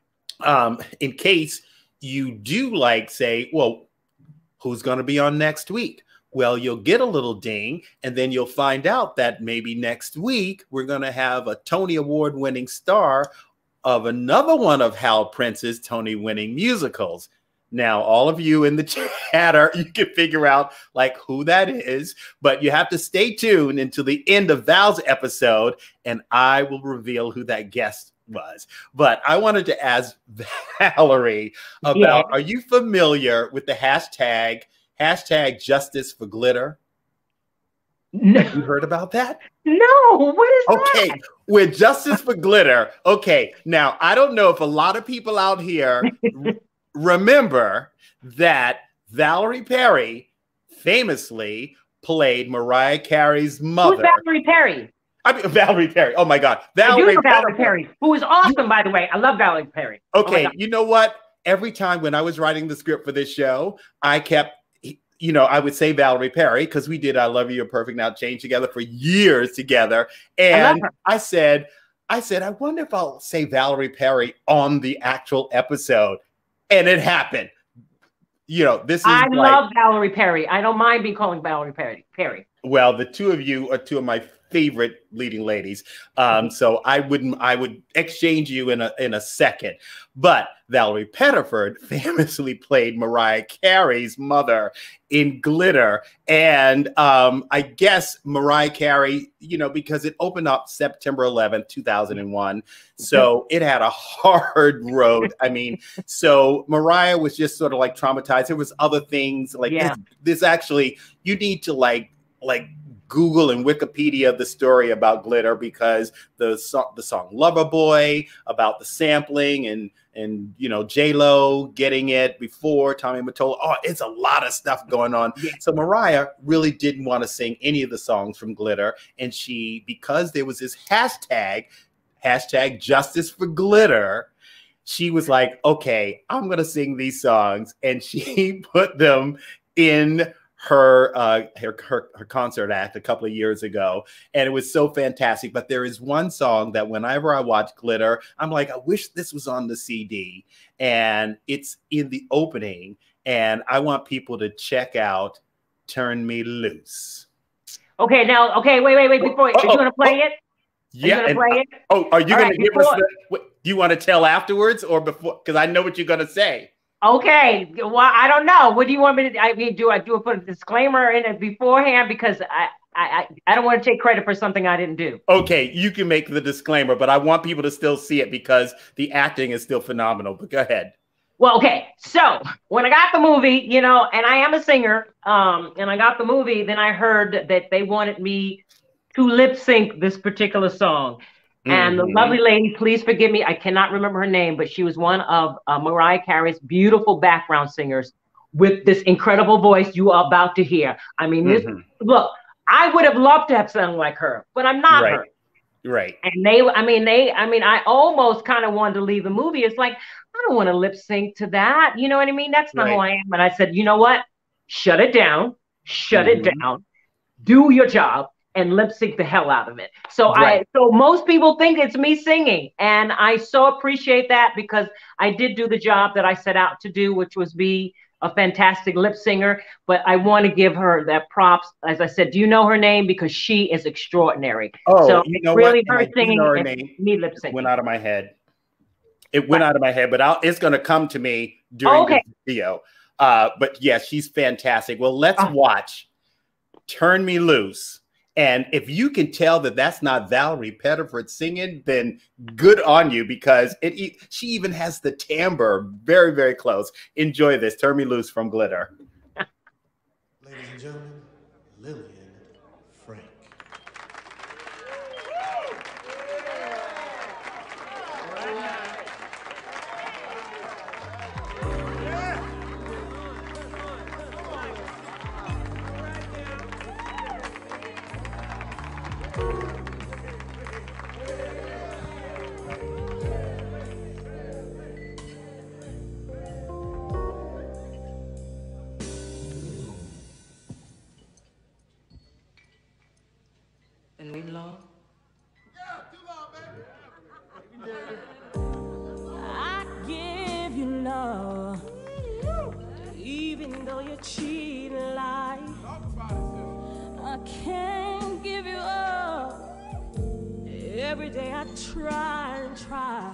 Speaker 1: um, in case you do like say, well, who's going to be on next week? Well, you'll get a little ding, and then you'll find out that maybe next week we're going to have a Tony Award winning star of another one of Hal Prince's Tony winning musicals. Now, all of you in the chatter, you can figure out like who that is, but you have to stay tuned until the end of Val's episode, and I will reveal who that guest was. But I wanted to ask Valarie about, yeah. Are you familiar with the hashtag, hashtag justice for glitter?
Speaker 4: No.
Speaker 1: Have you heard about that?
Speaker 4: No, what is
Speaker 1: okay. that? Okay, with Justice for Glitter. Okay, now I don't know if a lot of people out here remember that Valarie Perry famously played Mariah Carey's mother.
Speaker 4: Who's Valarie Perry?
Speaker 1: I mean, Valarie Perry. Oh my God.
Speaker 4: Valarie Valarie Perry, who is awesome, by the way. I love Valarie Perry.
Speaker 1: Okay,
Speaker 4: oh
Speaker 1: you know what? Every time when I was writing the script for this show, I kept, you know, I would say Valarie Perry because we did I Love You, You're Perfect Now Change together for years together. And I, I said, I said, I wonder if I'll say Valarie Perry on the actual episode. And it happened. You know, this is
Speaker 4: I
Speaker 1: like,
Speaker 4: love Valarie Perry. I don't mind being calling Valarie Perry. Perry.
Speaker 1: Well, the two of you are two of my favorite leading ladies. Um, so I wouldn't, I would exchange you in a in a second. But Valarie Pettiford famously played Mariah Carey's mother in Glitter. And um, I guess Mariah Carey, you know, because it opened up September eleventh, two thousand one. So it had a hard road. I mean, so Mariah was just sort of like traumatized. There was other things like yeah. this, this actually, you need to like, like Google and Wikipedia the story about Glitter because the song, the song Lover Boy, about the sampling and, and you know, J-Lo getting it before Tommy Mottola. Oh, it's a lot of stuff going on. Yeah. So Mariah really didn't want to sing any of the songs from Glitter. And she, because there was this hashtag, hashtag justice for glitter, she was like, okay, I'm going to sing these songs. And she put them in her, uh, her, her, her concert act a couple of years ago. And it was so fantastic. But there is one song that whenever I watch Glitter, I'm like, I wish this was on the C D. And it's in the opening. And I want people to check out Turn Me Loose.
Speaker 4: Okay, now, okay, wait, wait, wait, before, oh, are you going to play oh, it? Are
Speaker 1: yeah.
Speaker 4: you play
Speaker 1: it? Oh, are you going right, to give before, us the, do you want to tell afterwards or before? Because I know what you're going to say.
Speaker 4: Okay, well, I don't know. What do you want me to? I mean, do I do I put a disclaimer in it beforehand because I I I don't want to take credit for something I didn't do.
Speaker 1: Okay, you can make the disclaimer, but I want people to still see it because the acting is still phenomenal. But go ahead.
Speaker 4: Well, okay. So when I got the movie, you know, and I am a singer, um, and I got the movie, then I heard that they wanted me to lip sync this particular song. And mm-hmm. the lovely lady, please forgive me, I cannot remember her name, but she was one of uh, Mariah Carey's beautiful background singers with this incredible voice you are about to hear. I mean, this, mm-hmm. look, I would have loved to have sung like her, but I'm not
Speaker 1: right.
Speaker 4: her.
Speaker 1: Right.
Speaker 4: And they, I mean, they, I mean, I almost kind of wanted to leave the movie. It's like, I don't want to lip sync to that. You know what I mean? That's not right. who I am. And I said, you know what? Shut it down. Shut mm-hmm. it down. Do your job. And lip sync the hell out of it. So right. I, so most people think it's me singing, and I so appreciate that because I did do the job that I set out to do, which was be a fantastic lip singer. But I want to give her that props. As I said, do you know her name? Because she is extraordinary.
Speaker 1: Oh,
Speaker 4: so
Speaker 1: you know
Speaker 4: really
Speaker 1: what?
Speaker 4: her singing
Speaker 1: her
Speaker 4: and
Speaker 1: name.
Speaker 4: me lip syncing.
Speaker 1: It went out of my head. It went right. out of my head, but I'll, it's going to come to me during
Speaker 4: okay.
Speaker 1: the video. Uh, but yes, yeah, she's fantastic. Well, let's oh. watch Turn Me Loose. And if you can tell that that's not Valarie Pettiford singing, then good on you because it. She even has the timbre very, very close. Enjoy this. Turn Me Loose from Glitter.
Speaker 14: Ladies and gentlemen, Lillian Frank.
Speaker 5: Been waiting long?
Speaker 14: Yeah, too long, baby.
Speaker 13: I give you love, even though you cheat and lie. every day I try and try.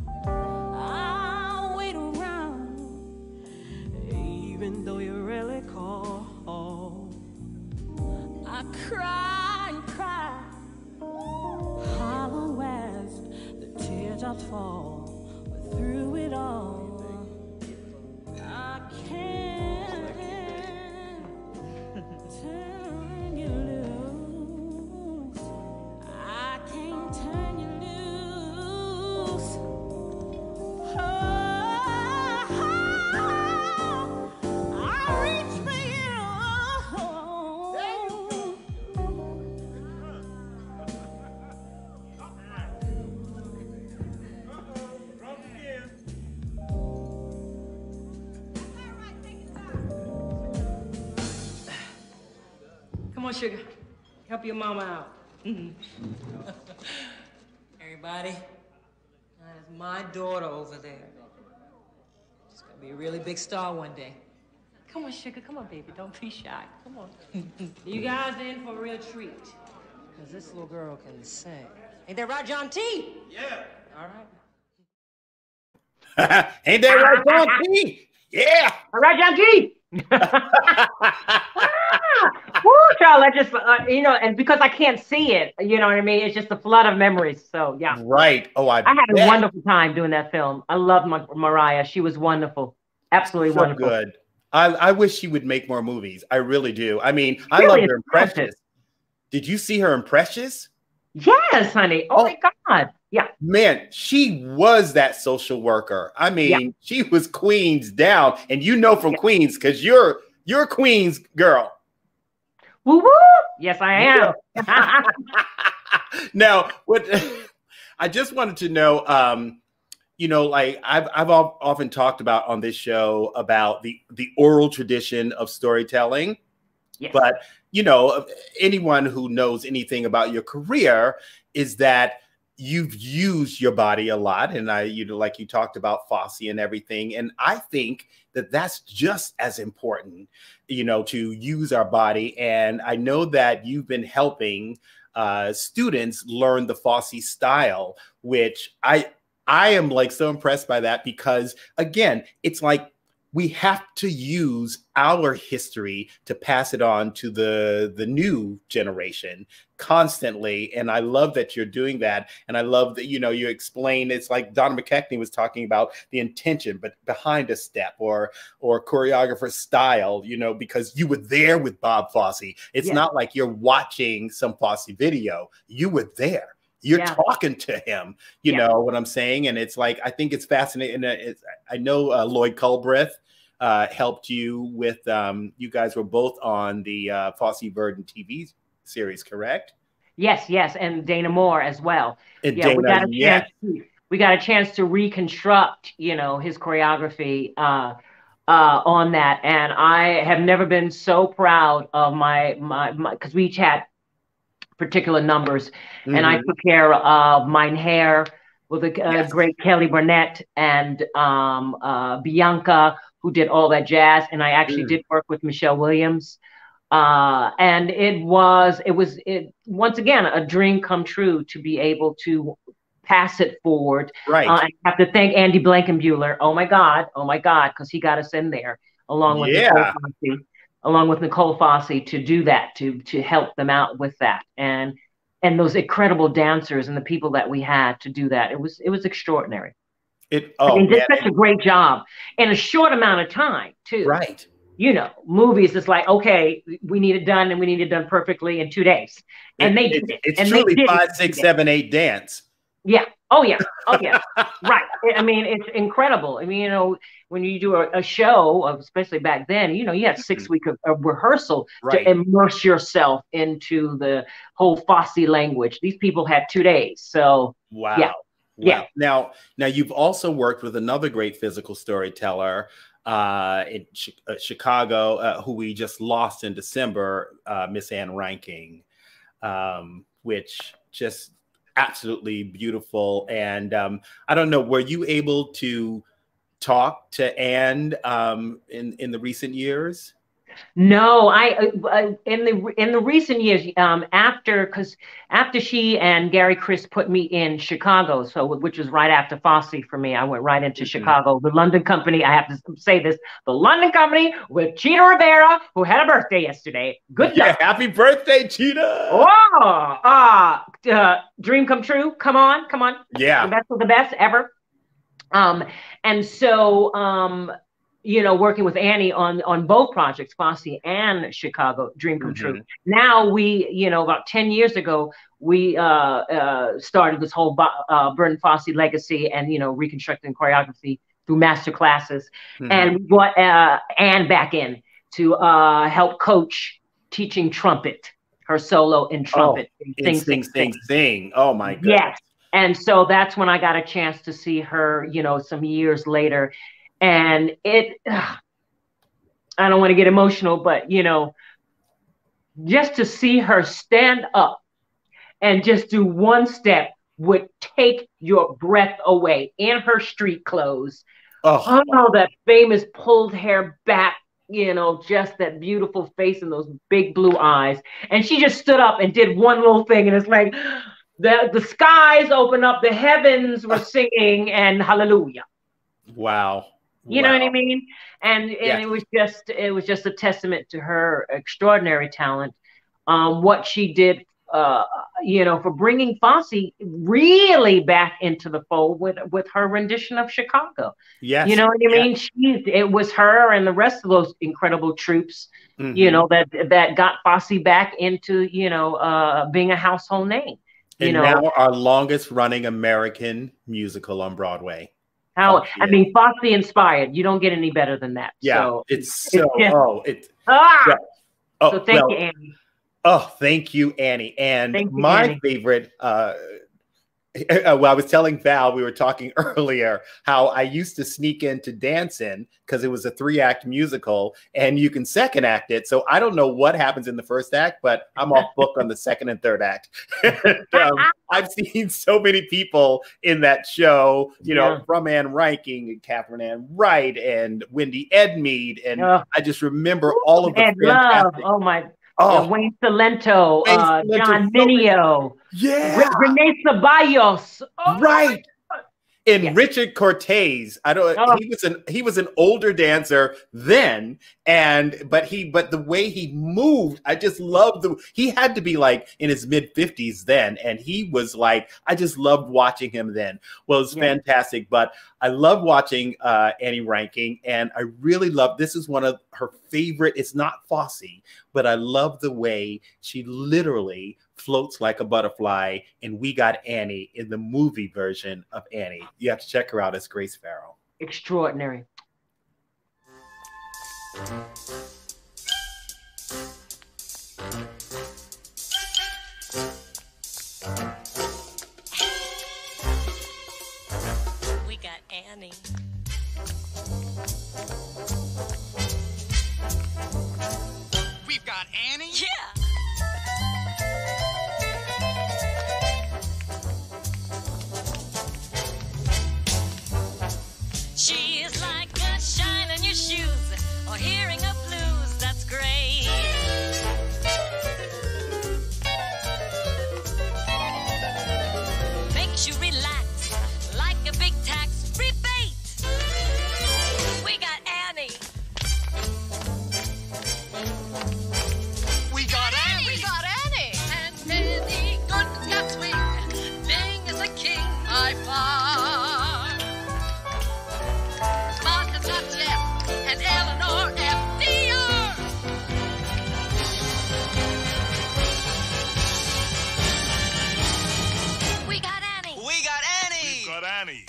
Speaker 13: I wait around, even though you really call. I cry and cry, hollow as the teardrops fall. But through it all, I can't turn you loose. I can't turn you loose. Oh, I reach for you.
Speaker 5: Come on, sugar. Help your mama out.
Speaker 15: Everybody, that is my daughter over there. She's gonna be a really big star one day.
Speaker 5: Come on, sugar. Come on, baby. Don't be shy. Come on. You guys are in for a real treat.
Speaker 15: Because this little girl can sing. Ain't that right, John T?
Speaker 5: Yeah.
Speaker 15: All right.
Speaker 1: Ain't that right, John T? Yeah.
Speaker 4: All right, John T. Woo, child, I just, uh, you know, and because I can't see it, you know what I mean? It's just a flood of memories. So, yeah.
Speaker 1: Right. Oh, I
Speaker 4: I had
Speaker 1: bet.
Speaker 4: a wonderful time doing that film. I loved Mar Mariah. She was wonderful. Absolutely
Speaker 1: So
Speaker 4: wonderful.
Speaker 1: good. I, I wish she would make more movies. I really do. I mean, I
Speaker 4: Really
Speaker 1: love her in
Speaker 4: talented.
Speaker 1: Precious. Did you see her in Precious?
Speaker 4: Yes, honey. Oh, my God. Yeah.
Speaker 1: Man, she was that social worker. I mean,
Speaker 4: Yeah.
Speaker 1: she was Queens down, and you know from Queens because you're you're a Queens girl.
Speaker 4: Woo woo. Yes, I am.
Speaker 1: Now, what I just wanted to know, um, you know, like I've I've al- often talked about on this show about the the oral tradition of storytelling.
Speaker 4: Yes.
Speaker 1: But you know, anyone who knows anything about your career is that you've used your body a lot, and I, you know, like you talked about Fosse and everything, and I think that that's just as important, you know, to use our body. And I know that you've been helping uh, students learn the Fosse style, which I I am like so impressed by that because again, it's like we have to use our history to pass it on to the, the new generation constantly. And I love that you're doing that. And I love that, you know, you explain, it's like Donna McKechnie was talking about the intention, but behind a step or, or choreographer style, you know, because you were there with Bob Fosse. It's
Speaker 4: Yeah.
Speaker 1: not like you're watching some Fosse video. You were there. You're
Speaker 4: Yeah.
Speaker 1: talking to him, you
Speaker 4: Yeah.
Speaker 1: know what I'm saying? And it's like, I think it's fascinating. And it's, I know uh, Lloyd Culbreth uh, helped you with, um, you guys were both on the uh, Fosse Verdon T V series, correct?
Speaker 4: Yes, yes, and Dana Moore as well.
Speaker 1: And
Speaker 4: yeah, we
Speaker 1: Dana,
Speaker 4: got a
Speaker 1: yeah.
Speaker 4: chance. To, we got a chance to reconstruct, you know, his choreography uh, uh, on that, and I have never been so proud of my my because we each had particular numbers,
Speaker 1: Mhm.
Speaker 4: and I took care of Mine Hair with the uh,
Speaker 1: Yes.
Speaker 4: great Kelly Burnett and um, uh, Bianca, who did all that jazz, and I actually
Speaker 1: Mm.
Speaker 4: did work with Michelle Williams. Uh, and it was, it was, it once again, a dream come true to be able to pass it forward.
Speaker 1: Right.
Speaker 4: Uh, I have to thank Andy Blankenbuehler. Oh my God. Oh my God. Because he got us in there along with Nicole
Speaker 1: Yeah.
Speaker 4: Fosse, along with Nicole Fosse to do that, to, to help them out with that. And, and those incredible dancers and the people that we had to do that. It was, it was extraordinary.
Speaker 1: It,
Speaker 4: I
Speaker 1: oh,
Speaker 4: mean, did
Speaker 1: man.
Speaker 4: such a great job in a short amount of time too.
Speaker 1: Right.
Speaker 4: You know, movies, it's like, okay, we need it done and we need it done perfectly in two days. And they
Speaker 1: It-
Speaker 4: did it.
Speaker 1: It's
Speaker 4: and they
Speaker 1: truly
Speaker 4: did it
Speaker 1: five,
Speaker 4: in
Speaker 1: six,
Speaker 4: two days.
Speaker 1: seven, eight dance.
Speaker 4: Yeah. Oh, yeah. Oh, yeah. Right. I mean, it's incredible. I mean, you know, when you do a, a show, especially back then, you know, you had six weeks of, of rehearsal
Speaker 1: Right.
Speaker 4: to immerse yourself into the whole Fosse language. These people had two days. So,
Speaker 1: Wow.
Speaker 4: yeah.
Speaker 1: Wow.
Speaker 4: Yeah.
Speaker 1: Now, now you've also worked with another great physical storyteller uh, in Chi- uh, Chicago, uh, who we just lost in December, uh, Miss Ann Reinking, um, which just absolutely beautiful. And um, I don't know, were you able to talk to Ann um, in in the recent years?
Speaker 4: No, I uh, in the in the recent years, um, after because after she and Gary Chris put me in Chicago, so which was right after Fosse for me, I went right into mm-hmm. Chicago. The London company, I have to say this, the London company with Cheetah Rivera, who had a birthday yesterday. Good
Speaker 1: yeah,
Speaker 4: luck.
Speaker 1: Happy birthday, Cheetah!
Speaker 4: Oh, uh, uh, dream come true. Come on, come on.
Speaker 1: Yeah,
Speaker 4: the best of the best ever. Um, and so um. you know, working with Annie on, on both projects, Fosse and Chicago, Dream Come mm-hmm. True. Now we, you know, about ten years ago, we uh, uh, started this whole uh, Verdon Fosse legacy and, you know, reconstructing choreography through master classes. Mm-hmm. And we brought uh, Anne back in to uh, help coach teaching trumpet, her solo in trumpet.
Speaker 1: Oh, sing, sing, sing, sing, sing. Oh, my goodness.
Speaker 4: Yes. And so that's when I got a chance to see her, you know, some years later. And it, ugh, I don't want to get emotional, but, you know, just to see her stand up and just do one step would take your breath away in her street clothes.
Speaker 1: Oh,
Speaker 4: oh that famous pulled hair back, you know, just that beautiful face and those big blue eyes. And she just stood up and did one little thing. And it's like the, the skies opened up, the heavens were singing, and hallelujah.
Speaker 1: Wow.
Speaker 4: You
Speaker 1: wow.
Speaker 4: know what I mean? And, and
Speaker 1: yeah.
Speaker 4: it was just it was just a testament to her extraordinary talent. Um, what she did, uh, you know, for bringing Fosse really back into the fold with with her rendition of Chicago.
Speaker 1: Yes.
Speaker 4: You know what I mean?
Speaker 1: Yeah.
Speaker 4: She it was her and the rest of those incredible troops, mm-hmm. you know, that that got Fosse back into, you know, uh, being a household name. You
Speaker 1: and
Speaker 4: know,
Speaker 1: now our longest running American musical on Broadway.
Speaker 4: How,
Speaker 1: oh,
Speaker 4: I mean, Fosse inspired. You don't get any better than that.
Speaker 1: Yeah,
Speaker 4: so,
Speaker 1: it's so, it's just, oh, it's,
Speaker 4: ah!
Speaker 1: yeah. oh,
Speaker 4: so thank
Speaker 1: well,
Speaker 4: you, Annie.
Speaker 1: Oh, thank you, Annie. And
Speaker 4: thank you,
Speaker 1: my
Speaker 4: Annie.
Speaker 1: favorite, uh, well, I was telling Val, we were talking earlier, how I used to sneak into dancing because it was a three act musical and you can second act it. So I don't know what happens in the first act, but I'm off book on the second and third act. um, I've seen so many people in that show, you know, yeah. from Ann Reinking and Catherine Ann Wright and Wendy Edmead. And oh. I just remember all of the
Speaker 4: and love. Oh, my. Oh, Wayne Salento, Wayne uh, Salento John Mineo,
Speaker 1: yeah,
Speaker 4: Renee Ceballos,
Speaker 1: oh, right, and yeah. Richard Cortez. I don't. Oh. He was an he was an older dancer then, and but he but the way he moved, I just loved the. He had to be like in his mid fifties then, and he was like I just loved watching him then. Well, it was yeah. fantastic, but I love watching uh, Annie Reinking, and I really love. This is one of her favorite. It's not Fosse, but I love the way she literally floats like a butterfly. And We Got Annie in the movie version of Annie. You have to check her out as Grace Farrell.
Speaker 4: Extraordinary.
Speaker 13: We got Annie.
Speaker 16: We've got Annie?
Speaker 13: Yeah. She is like the shine on your shoes or hearing a blues that's great. Makes you relax like a big tax rebate. We got Annie.
Speaker 16: We got Annie.
Speaker 13: We got Annie. And many good got swing. Bing is a king by far. Martha's got Jeff and Eleanor F D R. We got Annie.
Speaker 16: We got Annie.
Speaker 17: We've got Annie.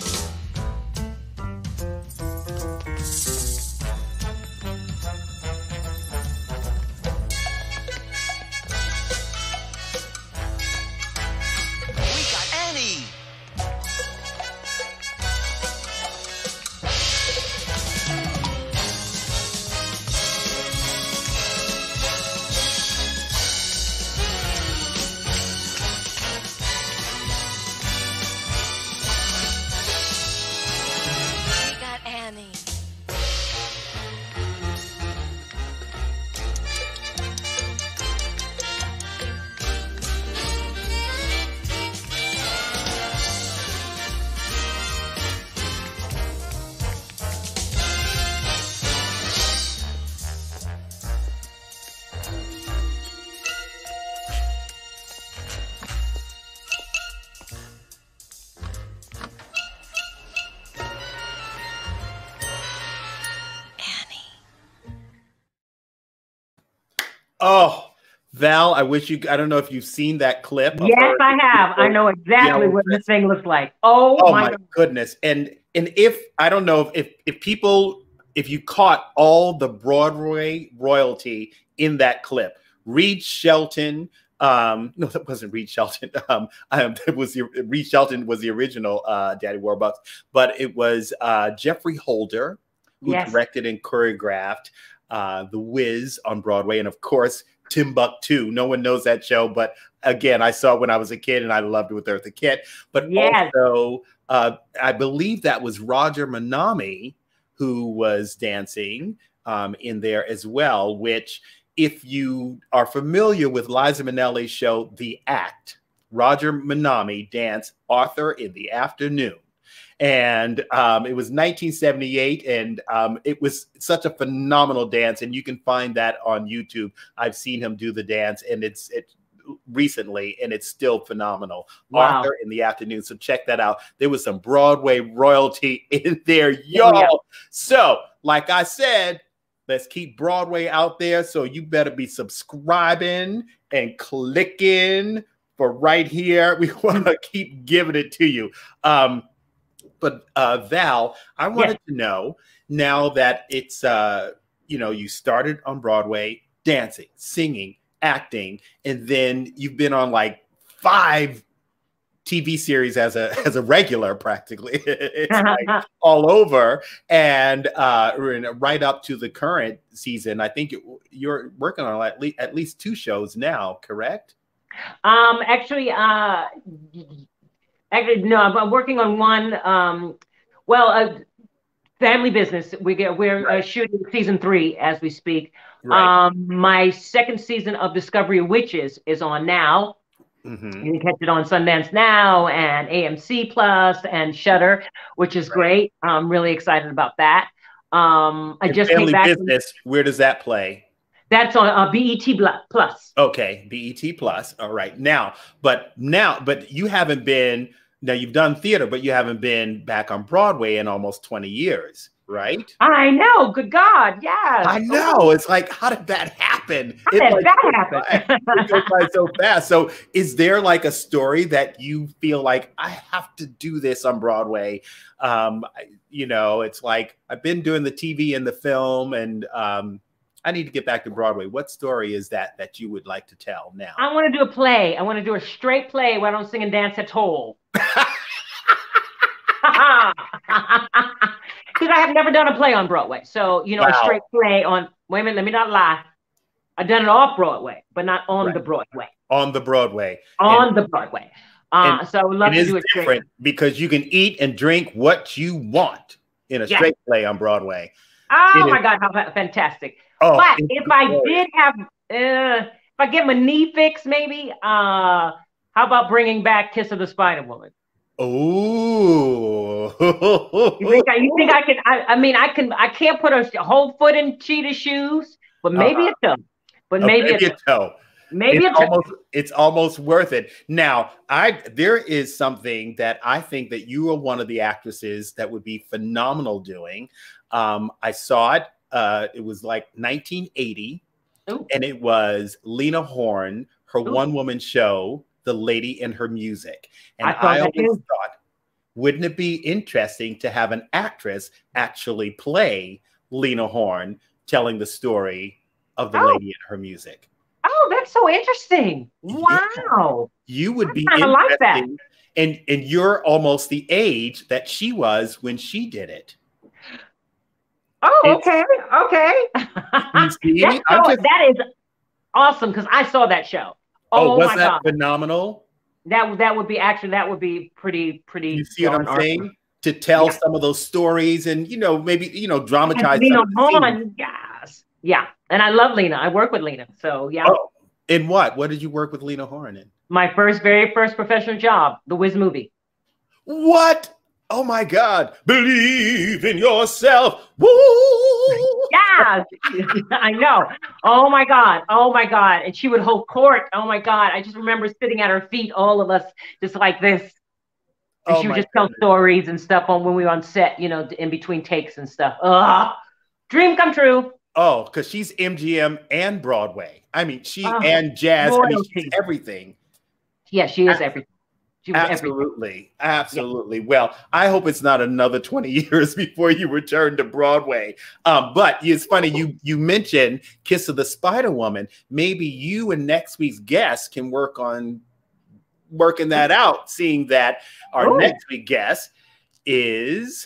Speaker 1: Oh, Val, I wish you, I don't know if you've seen that clip. Of
Speaker 4: Yes,
Speaker 1: her.
Speaker 4: I have. I know exactly
Speaker 1: Yeah,
Speaker 4: what this thing looks like. Oh,
Speaker 1: Oh
Speaker 4: my
Speaker 1: my
Speaker 4: God.
Speaker 1: goodness. And and if I don't know if if people if you caught all the Broadway royalty in that clip, Reed Shelton, um, no, that wasn't Reed Shelton. Um, um it was the, Reed Shelton was the original uh Daddy Warbucks, but it was uh Jeffrey Holder who
Speaker 4: Yes.
Speaker 1: directed and choreographed uh The Wiz on Broadway, and of course Timbuktu. No one knows that show, but again, I saw it when I was a kid and I loved it with Eartha Kitt. But
Speaker 4: Yes.
Speaker 1: also, uh, I believe that was Roger Manami who was dancing um, in there as well, which if you are familiar with Liza Minnelli's show, The Act, Roger Manami danced Arthur in the Afternoon. And um, it was nineteen seventy-eight, and um, it was such a phenomenal dance. And you can find that on YouTube. I've seen him do the dance, and it's it recently, and it's still phenomenal.
Speaker 4: Wow.
Speaker 1: Arthur in the Afternoon. So check that out. There was some Broadway royalty in there,
Speaker 4: Oh,
Speaker 1: y'all.
Speaker 4: yeah.
Speaker 1: So, like I said, let's keep Broadway out there. So you better be subscribing and clicking for right here. We want to keep giving it to you. Um, But uh, Val, I wanted
Speaker 4: Yes.
Speaker 1: to know, now that it's, uh, you know, you started on Broadway dancing, singing, acting, and then you've been on like five T V series as a as a regular practically. It's like all over, and uh, right up to the current season. I think it, you're working on at least at least two shows now, correct?
Speaker 4: Um, actually, uh, actually, no, I'm I'm working on one. Um, well, uh, family business. We get we're uh, shooting season three as we speak.
Speaker 1: Right.
Speaker 4: Um, my second season of Discovery of Witches is on now.
Speaker 1: Mm-hmm.
Speaker 4: You can catch it on Sundance Now and A M C Plus and Shudder, which is great. I'm really excited about that. Um, I
Speaker 1: And
Speaker 4: just
Speaker 1: family
Speaker 4: came back.
Speaker 1: business. Where does that play?
Speaker 4: That's on uh, B E T Plus.
Speaker 1: Okay, B E T Plus. All right. Now, but now, but you haven't been, now you've done theater, but you haven't been back on Broadway in almost twenty years, right?
Speaker 4: I know. Good God. Yes.
Speaker 1: I know. It's like, how did that happen?
Speaker 4: How
Speaker 1: It
Speaker 4: did
Speaker 1: like
Speaker 4: that
Speaker 1: goes
Speaker 4: happen?
Speaker 1: by- it goes by so fast. So is there like a story that you feel like, I have to do this on Broadway? Um, I- you know, it's like, I've been doing the T V and the film, and um, I need to get back to Broadway. What story is that that you would like to tell now?
Speaker 4: I want to do a play. I want to do a straight play where I don't sing and dance at all. Because I have never done a play on Broadway. So, you know,
Speaker 1: Wow.
Speaker 4: a straight play on, wait a minute, let me not lie. I've done it off Broadway, but not on
Speaker 1: Right.
Speaker 4: the Broadway.
Speaker 1: On the Broadway.
Speaker 4: On
Speaker 1: And-
Speaker 4: the Broadway. Uh,
Speaker 1: and
Speaker 4: so I would love
Speaker 1: it
Speaker 4: to
Speaker 1: is
Speaker 4: do it straight.
Speaker 1: different because you can eat and drink what you want in a
Speaker 4: Yes.
Speaker 1: straight play on Broadway.
Speaker 4: Oh
Speaker 1: It
Speaker 4: my
Speaker 1: is-
Speaker 4: God, how fa- fantastic.
Speaker 1: Oh,
Speaker 4: But
Speaker 1: it's
Speaker 4: if I
Speaker 1: glorious.
Speaker 4: did have, uh, if I get my knee fixed, maybe, uh, how about bringing back Kiss of the Spider Woman?
Speaker 1: Oh,
Speaker 4: You think I, you think I can? I, I mean, I can. I can't put a whole foot in cheetah shoes, but maybe
Speaker 1: Uh-huh.
Speaker 4: a toe. But
Speaker 1: Oh,
Speaker 4: maybe,
Speaker 1: maybe
Speaker 4: a
Speaker 1: a
Speaker 4: toe.
Speaker 1: toe.
Speaker 4: Maybe
Speaker 1: it's
Speaker 4: a toe.
Speaker 1: almost it's almost worth it. Now, I there is something that I think that you are one of the actresses that would be phenomenal doing. Um, I saw it. Uh, it was like nineteen eighty,
Speaker 4: Ooh.
Speaker 1: and it was Lena Horne, her
Speaker 4: Ooh.
Speaker 1: one-woman show, The Lady and Her Music. And
Speaker 4: I saw
Speaker 1: I,
Speaker 4: that
Speaker 1: always
Speaker 4: too.
Speaker 1: thought, wouldn't it be interesting to have an actress actually play Lena Horne telling the story of The
Speaker 4: Oh.
Speaker 1: Lady and Her Music?
Speaker 4: Oh, that's so interesting. Wow.
Speaker 1: You would be
Speaker 4: kinda like that.
Speaker 1: interesting, and and you're almost the age that she was when she did it.
Speaker 4: Oh,
Speaker 1: It's-
Speaker 4: okay. Okay.
Speaker 1: You see?
Speaker 4: That's
Speaker 1: I'm
Speaker 4: so-
Speaker 1: just-
Speaker 4: that is awesome because I saw that show.
Speaker 1: oh,
Speaker 4: Oh,
Speaker 1: was
Speaker 4: my
Speaker 1: that
Speaker 4: God.
Speaker 1: phenomenal?
Speaker 4: That that would be actually that would be pretty pretty.
Speaker 1: You see what I'm
Speaker 4: darn
Speaker 1: saying?
Speaker 4: awesome.
Speaker 1: To tell
Speaker 4: Yeah.
Speaker 1: some of those stories, and you know, maybe you know, dramatize.
Speaker 4: And Lena
Speaker 1: some of the scenes.
Speaker 4: Horne, yes, yeah, and I love Lena. I work with Lena, so yeah.
Speaker 1: Oh, in what? What did you work with Lena Horne in?
Speaker 4: My first, very first professional job, the Wiz movie.
Speaker 1: What? Oh my God! Believe in yourself. Woo!
Speaker 4: Yes, I know. Oh my God. Oh my God. And she would hold court. Oh my God. I just remember sitting at her feet, all of us just like this. And
Speaker 1: Oh
Speaker 4: she would
Speaker 1: my
Speaker 4: just tell
Speaker 1: goodness.
Speaker 4: stories and stuff on when we were on set, you know, in between takes and stuff. Ugh. Dream come true.
Speaker 1: Oh, because she's M G M and Broadway. I mean, she
Speaker 4: Oh,
Speaker 1: and jazz. I mean,
Speaker 4: royalty.
Speaker 1: she's everything.
Speaker 4: Yeah, she is everything. She was
Speaker 1: Absolutely. Absolutely. Yeah. Well, I hope it's not another twenty years before you return to Broadway. Um, but it's funny, you you mentioned Kiss of the Spider Woman. Maybe you and next week's guest can work on working that out, seeing that our
Speaker 4: Ooh.
Speaker 1: next week guest is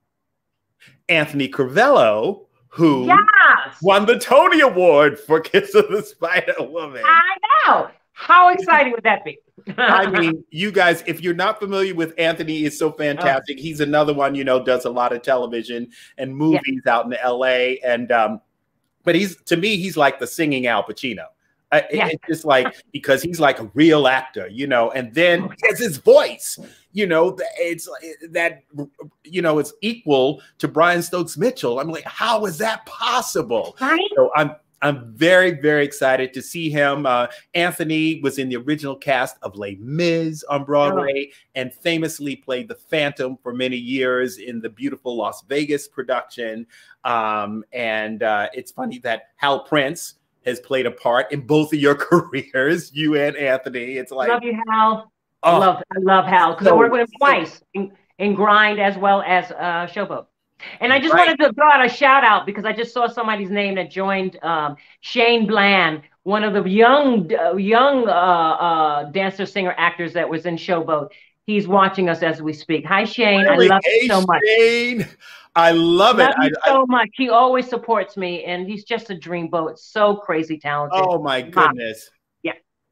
Speaker 1: Anthony Crivello, who
Speaker 4: yes.
Speaker 1: won the Tony Award for Kiss of the Spider Woman.
Speaker 4: I know. How exciting would that be?
Speaker 1: I mean, you guys, if you're not familiar with Anthony, is so fantastic. Oh. He's another one, you know, does a lot of television and movies yeah. out in L A. And, um, but he's, to me, he's like the singing Al Pacino. Uh, yeah. It's just like, because he's like a real actor, you know, and then he has his voice, you know, it's that, you know, it's equal to Brian Stokes Mitchell. I'm like, how is that possible?
Speaker 4: Right?
Speaker 1: So I'm, I'm very, very excited to see him. Uh, Anthony was in the original cast of Les Mis on Broadway oh. and famously played the Phantom for many years in the beautiful Las Vegas production. Um, and uh, it's funny that Hal Prince has played a part in both of your careers, you and Anthony. It's like,
Speaker 4: love you, Hal.
Speaker 1: Oh,
Speaker 4: I love, I love Hal because so, I worked with him twice in, in Grind as well as uh, Showboat. And I just right. wanted to throw out a shout out because I just saw somebody's name that joined um, Shane Bland, one of the young, uh, young uh, uh, dancer, singer, actors that was in Showboat. He's watching us as we speak. Hi, Shane. Really? I love
Speaker 1: hey,
Speaker 4: you so much.
Speaker 1: Shane. I love,
Speaker 4: love
Speaker 1: it.
Speaker 4: You
Speaker 1: I,
Speaker 4: so
Speaker 1: I,
Speaker 4: much. He always supports me, and he's just a dreamboat. So crazy talented.
Speaker 1: Oh my goodness.
Speaker 4: Yeah.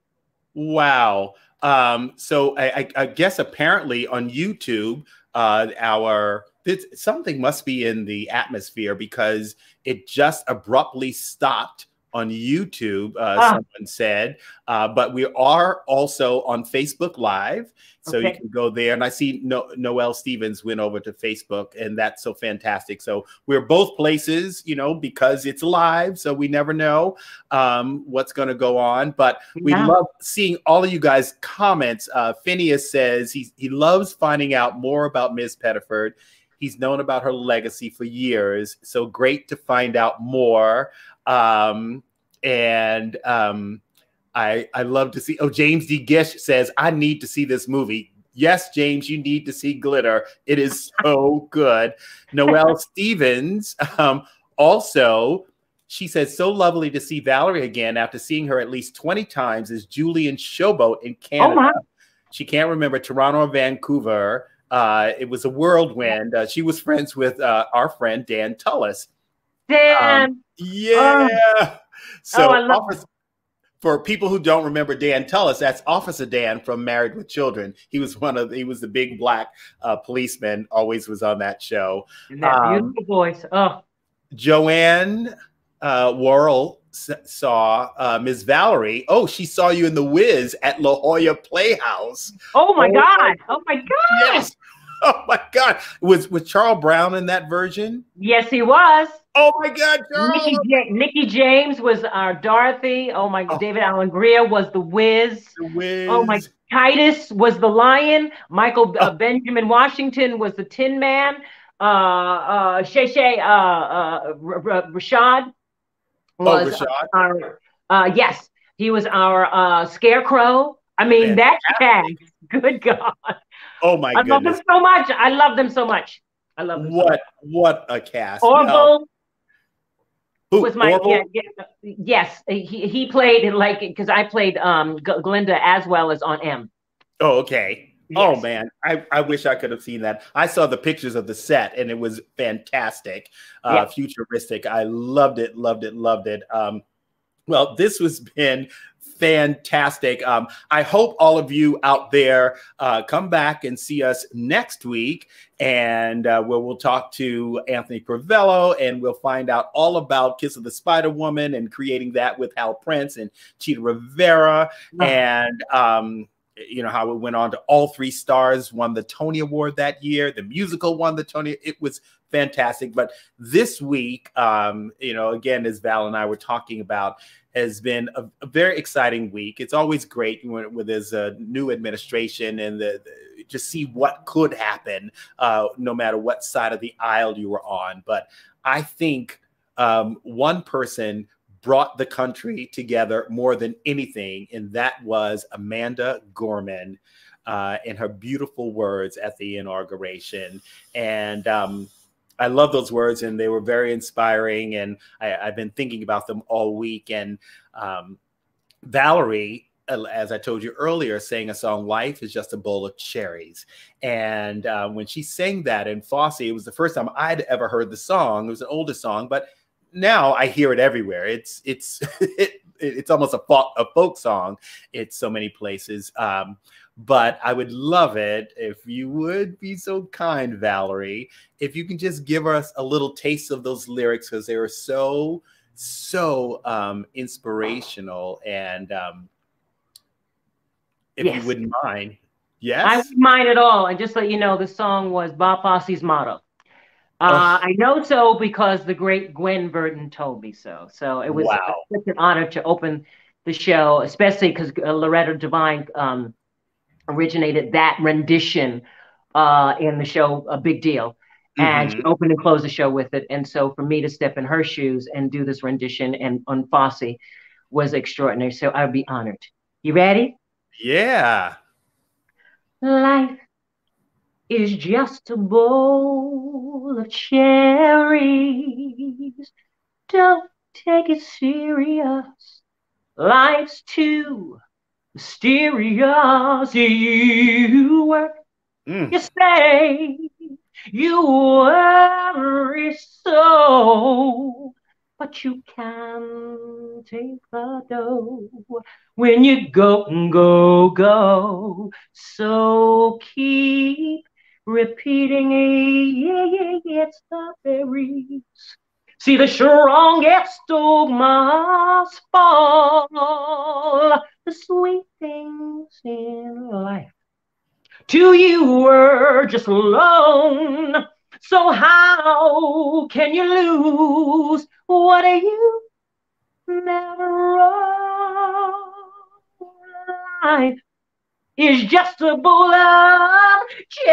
Speaker 1: Wow. Um, so I, I, I guess apparently on YouTube, uh, our this, something must be in the atmosphere because it just abruptly stopped on YouTube, uh, ah. someone said, uh, but we are also on Facebook Live, so okay. you can go there. And I see no Noelle Stevens went over to Facebook, and that's so fantastic. So we're both places, you know, because it's live, so we never know um, what's going to go on. But we yeah. love seeing all of you guys' comments. Uh, Phineas says he, he loves finding out more about Miz Pettiford. He's known about her legacy for years, so great to find out more. Um, and um, I I love to see. Oh, James D. Gish says, I need to see this movie. Yes, James, you need to see Glitter. It is so good. Noelle Stevens um, also, she says, so lovely to see Valarie again after seeing her at least twenty times as Julie in Showboat in Canada. Oh, my. She can't remember Toronto or Vancouver. Uh, it was a whirlwind. Uh, she was friends with uh, our friend Dan Tullis.
Speaker 4: Dan.
Speaker 1: Um, yeah.
Speaker 4: Oh.
Speaker 1: So
Speaker 4: oh, I love
Speaker 1: office, for people who don't remember Dan Tullis, that's Officer Dan from Married with Children. He was one of the, he was the big black uh, policeman. Always was on that show.
Speaker 4: And that um, beautiful voice. Oh.
Speaker 1: Joanne uh, Worrell saw uh, Miz Valarie. Oh, she saw you in The Wiz at La Jolla Playhouse.
Speaker 4: Oh my
Speaker 1: oh,
Speaker 4: God! Oh my God!
Speaker 1: Yes. Oh my God! Was was Charles Brown in that version?
Speaker 4: Yes, he was.
Speaker 1: Oh my God, Charles!
Speaker 4: Nikki, J Nikki James was our Dorothy. Oh my! Oh. David Allen Greer was the Wiz.
Speaker 1: The Wiz.
Speaker 4: Oh my! Titus was the Lion. Michael uh, Benjamin Washington was the Tin Man. Uh, uh, Shay Shay, uh, uh, Rashad was
Speaker 1: oh, Rashad.
Speaker 4: our. Uh, yes, he was our uh, Scarecrow. I mean, that cast. Good God.
Speaker 1: Oh my
Speaker 4: I
Speaker 1: goodness.
Speaker 4: love them so much. I love them so much. I love them.
Speaker 1: What
Speaker 4: so much.
Speaker 1: what a cast.
Speaker 4: Orville
Speaker 1: no. Who,
Speaker 4: was my
Speaker 1: Orville?
Speaker 4: yeah, yeah, yes. He he played like because I played um Glinda as well as on M.
Speaker 1: Oh, okay.
Speaker 4: Yes.
Speaker 1: Oh man, I, I wish I could have seen that. I saw the pictures of the set and it was fantastic. Uh yeah. Futuristic. I loved it, loved it, loved it. Um well, this has been fantastic. Um, I hope all of you out there uh, come back and see us next week, and uh, where we'll talk to Anthony Crivello, and we'll find out all about Kiss of the Spider Woman and creating that with Hal Prince and Chita Rivera, oh. and um, you know how it went on to all three stars won the Tony Award that year. The musical won the Tony. It was fantastic. But this week, um, you know, again, as Val and I were talking about, has been a, a very exciting week. It's always great when, when there's a new administration and the, the just see what could happen, uh, no matter what side of the aisle you were on. But I think um, one person brought the country together more than anything, and that was Amanda Gorman uh, in her beautiful words at the inauguration. And um, I love those words, and they were very inspiring, and I, I've been thinking about them all week. And um, Valarie, as I told you earlier, sang a song, Life is Just a Bowl of Cherries. And uh, when she sang that in Fosse, it was the first time I'd ever heard the song. It was an older song, but now I hear it everywhere. It's it's it, it's almost a folk, a folk song. It's so many places. Um, but I would love it if you would be so kind, Valarie, if you can just give us a little taste of those lyrics, because they were so, so um, inspirational. And um, if
Speaker 4: Yes.
Speaker 1: you wouldn't mind. Yes?
Speaker 4: I wouldn't mind at all. And just let you know, the song was Bob Fosse's motto. Uh, I know so because the great Gwen Verdon told me so. So it was
Speaker 1: Wow.
Speaker 4: such an honor to open the show, especially because uh, Loretta Devine um, originated that rendition uh, in the show, A Big Deal. And
Speaker 1: Mhm.
Speaker 4: she opened and closed the show with it. And so for me to step in her shoes and do this rendition and on Fosse was extraordinary. So I'd be honored. You ready?
Speaker 1: Yeah.
Speaker 4: Life is just a bowl of cherries. Don't take it serious. Life's too mysterious. You work, you say, you worry so, but you can take the dough when you go, go, go. So keep repeating it, it's the berries. See, the strongest dogmas fall, the sweet things in life to you were just alone. So how can you lose what you never wrong? Life is just a bowl of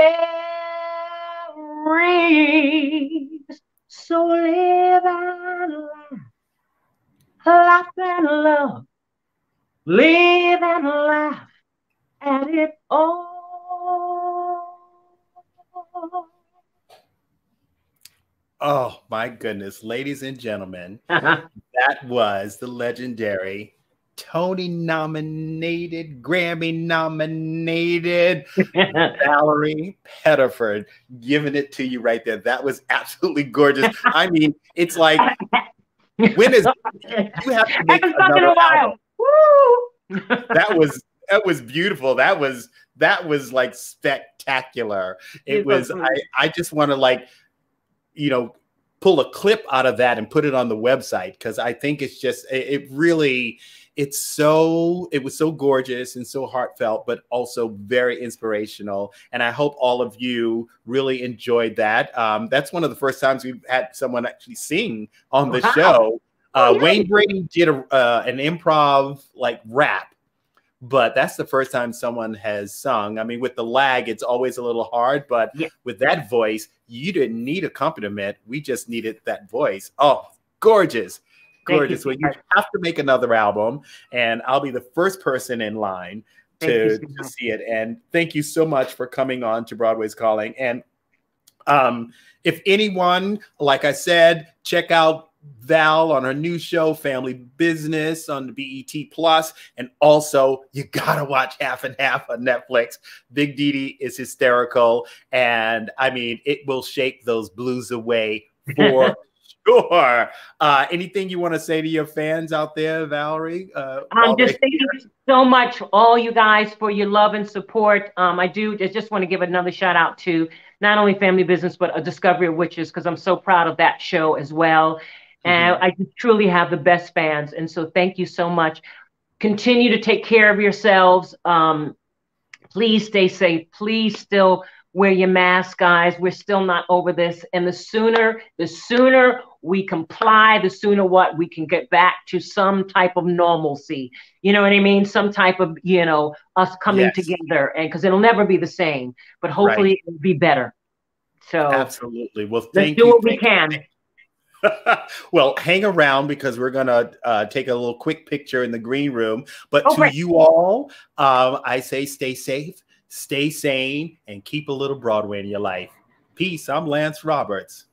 Speaker 4: cherries. So live and laugh, laugh and love, live and laugh at it all.
Speaker 1: Oh my goodness, ladies and gentlemen, that was the legendary Tony nominated, Grammy nominated Valarie Pettiford, giving it to you right there. That was absolutely gorgeous. I mean, it's like, when is you have to make another album? That was that was beautiful. That was that was like spectacular. It was. I I just want to like, you know, pull a clip out of that and put it on the website, because I think it's just it, it really. It's so, it was so gorgeous and so heartfelt, but also very inspirational. And I hope all of you really enjoyed that. Um, that's one of the first times we've had someone actually sing on the
Speaker 4: Wow.
Speaker 1: show. Uh,
Speaker 4: Oh, yeah.
Speaker 1: Wayne Brady did a, uh, an improv like rap, but that's the first time someone has sung. I mean, with the lag, it's always a little hard, but
Speaker 4: Yeah.
Speaker 1: with that voice, you didn't need accompaniment. We just needed that voice. Oh, gorgeous. Gorgeous. Well, you have to make another album, and I'll be the first person in line to,
Speaker 4: Thank you so
Speaker 1: to see it. And thank you so much for coming on to Broadway's Calling. And um, if anyone, like I said, check out Val on her new show, Family Business, on the B E T Plus, and also you gotta watch Half and Half on Netflix. Big Deedee is hysterical, and I mean, it will shake those blues away for sure. Uh, anything you want to say to your fans out there, Valarie? Uh,
Speaker 4: Um, just thank you so much, all you guys, for your love and support. Um, I do I just want to give another shout out to not only Family Business, but A Discovery of Witches, because I'm so proud of that show as well. And
Speaker 1: Mm-hmm.
Speaker 4: I just truly have the best fans. And so thank you so much. Continue to take care of yourselves. Um, please stay safe. Please still wear your mask, guys. We're still not over this. And the sooner, the sooner we comply, the sooner what we can get back to some type of normalcy. You know what I mean? Some type of, you know, us coming
Speaker 1: Yes.
Speaker 4: together, and because it'll never be the same, but hopefully
Speaker 1: Right.
Speaker 4: it'll be better. So
Speaker 1: Absolutely. Well,
Speaker 4: let's
Speaker 1: thank
Speaker 4: do
Speaker 1: you.
Speaker 4: what we
Speaker 1: thank you,
Speaker 4: can.
Speaker 1: thank Well, hang around because we're going to uh, take a little quick picture in the green room. But
Speaker 4: Oh,
Speaker 1: to
Speaker 4: great.
Speaker 1: you all, um, I say stay safe, stay sane, and keep a little Broadway in your life. Peace. I'm Lance Roberts.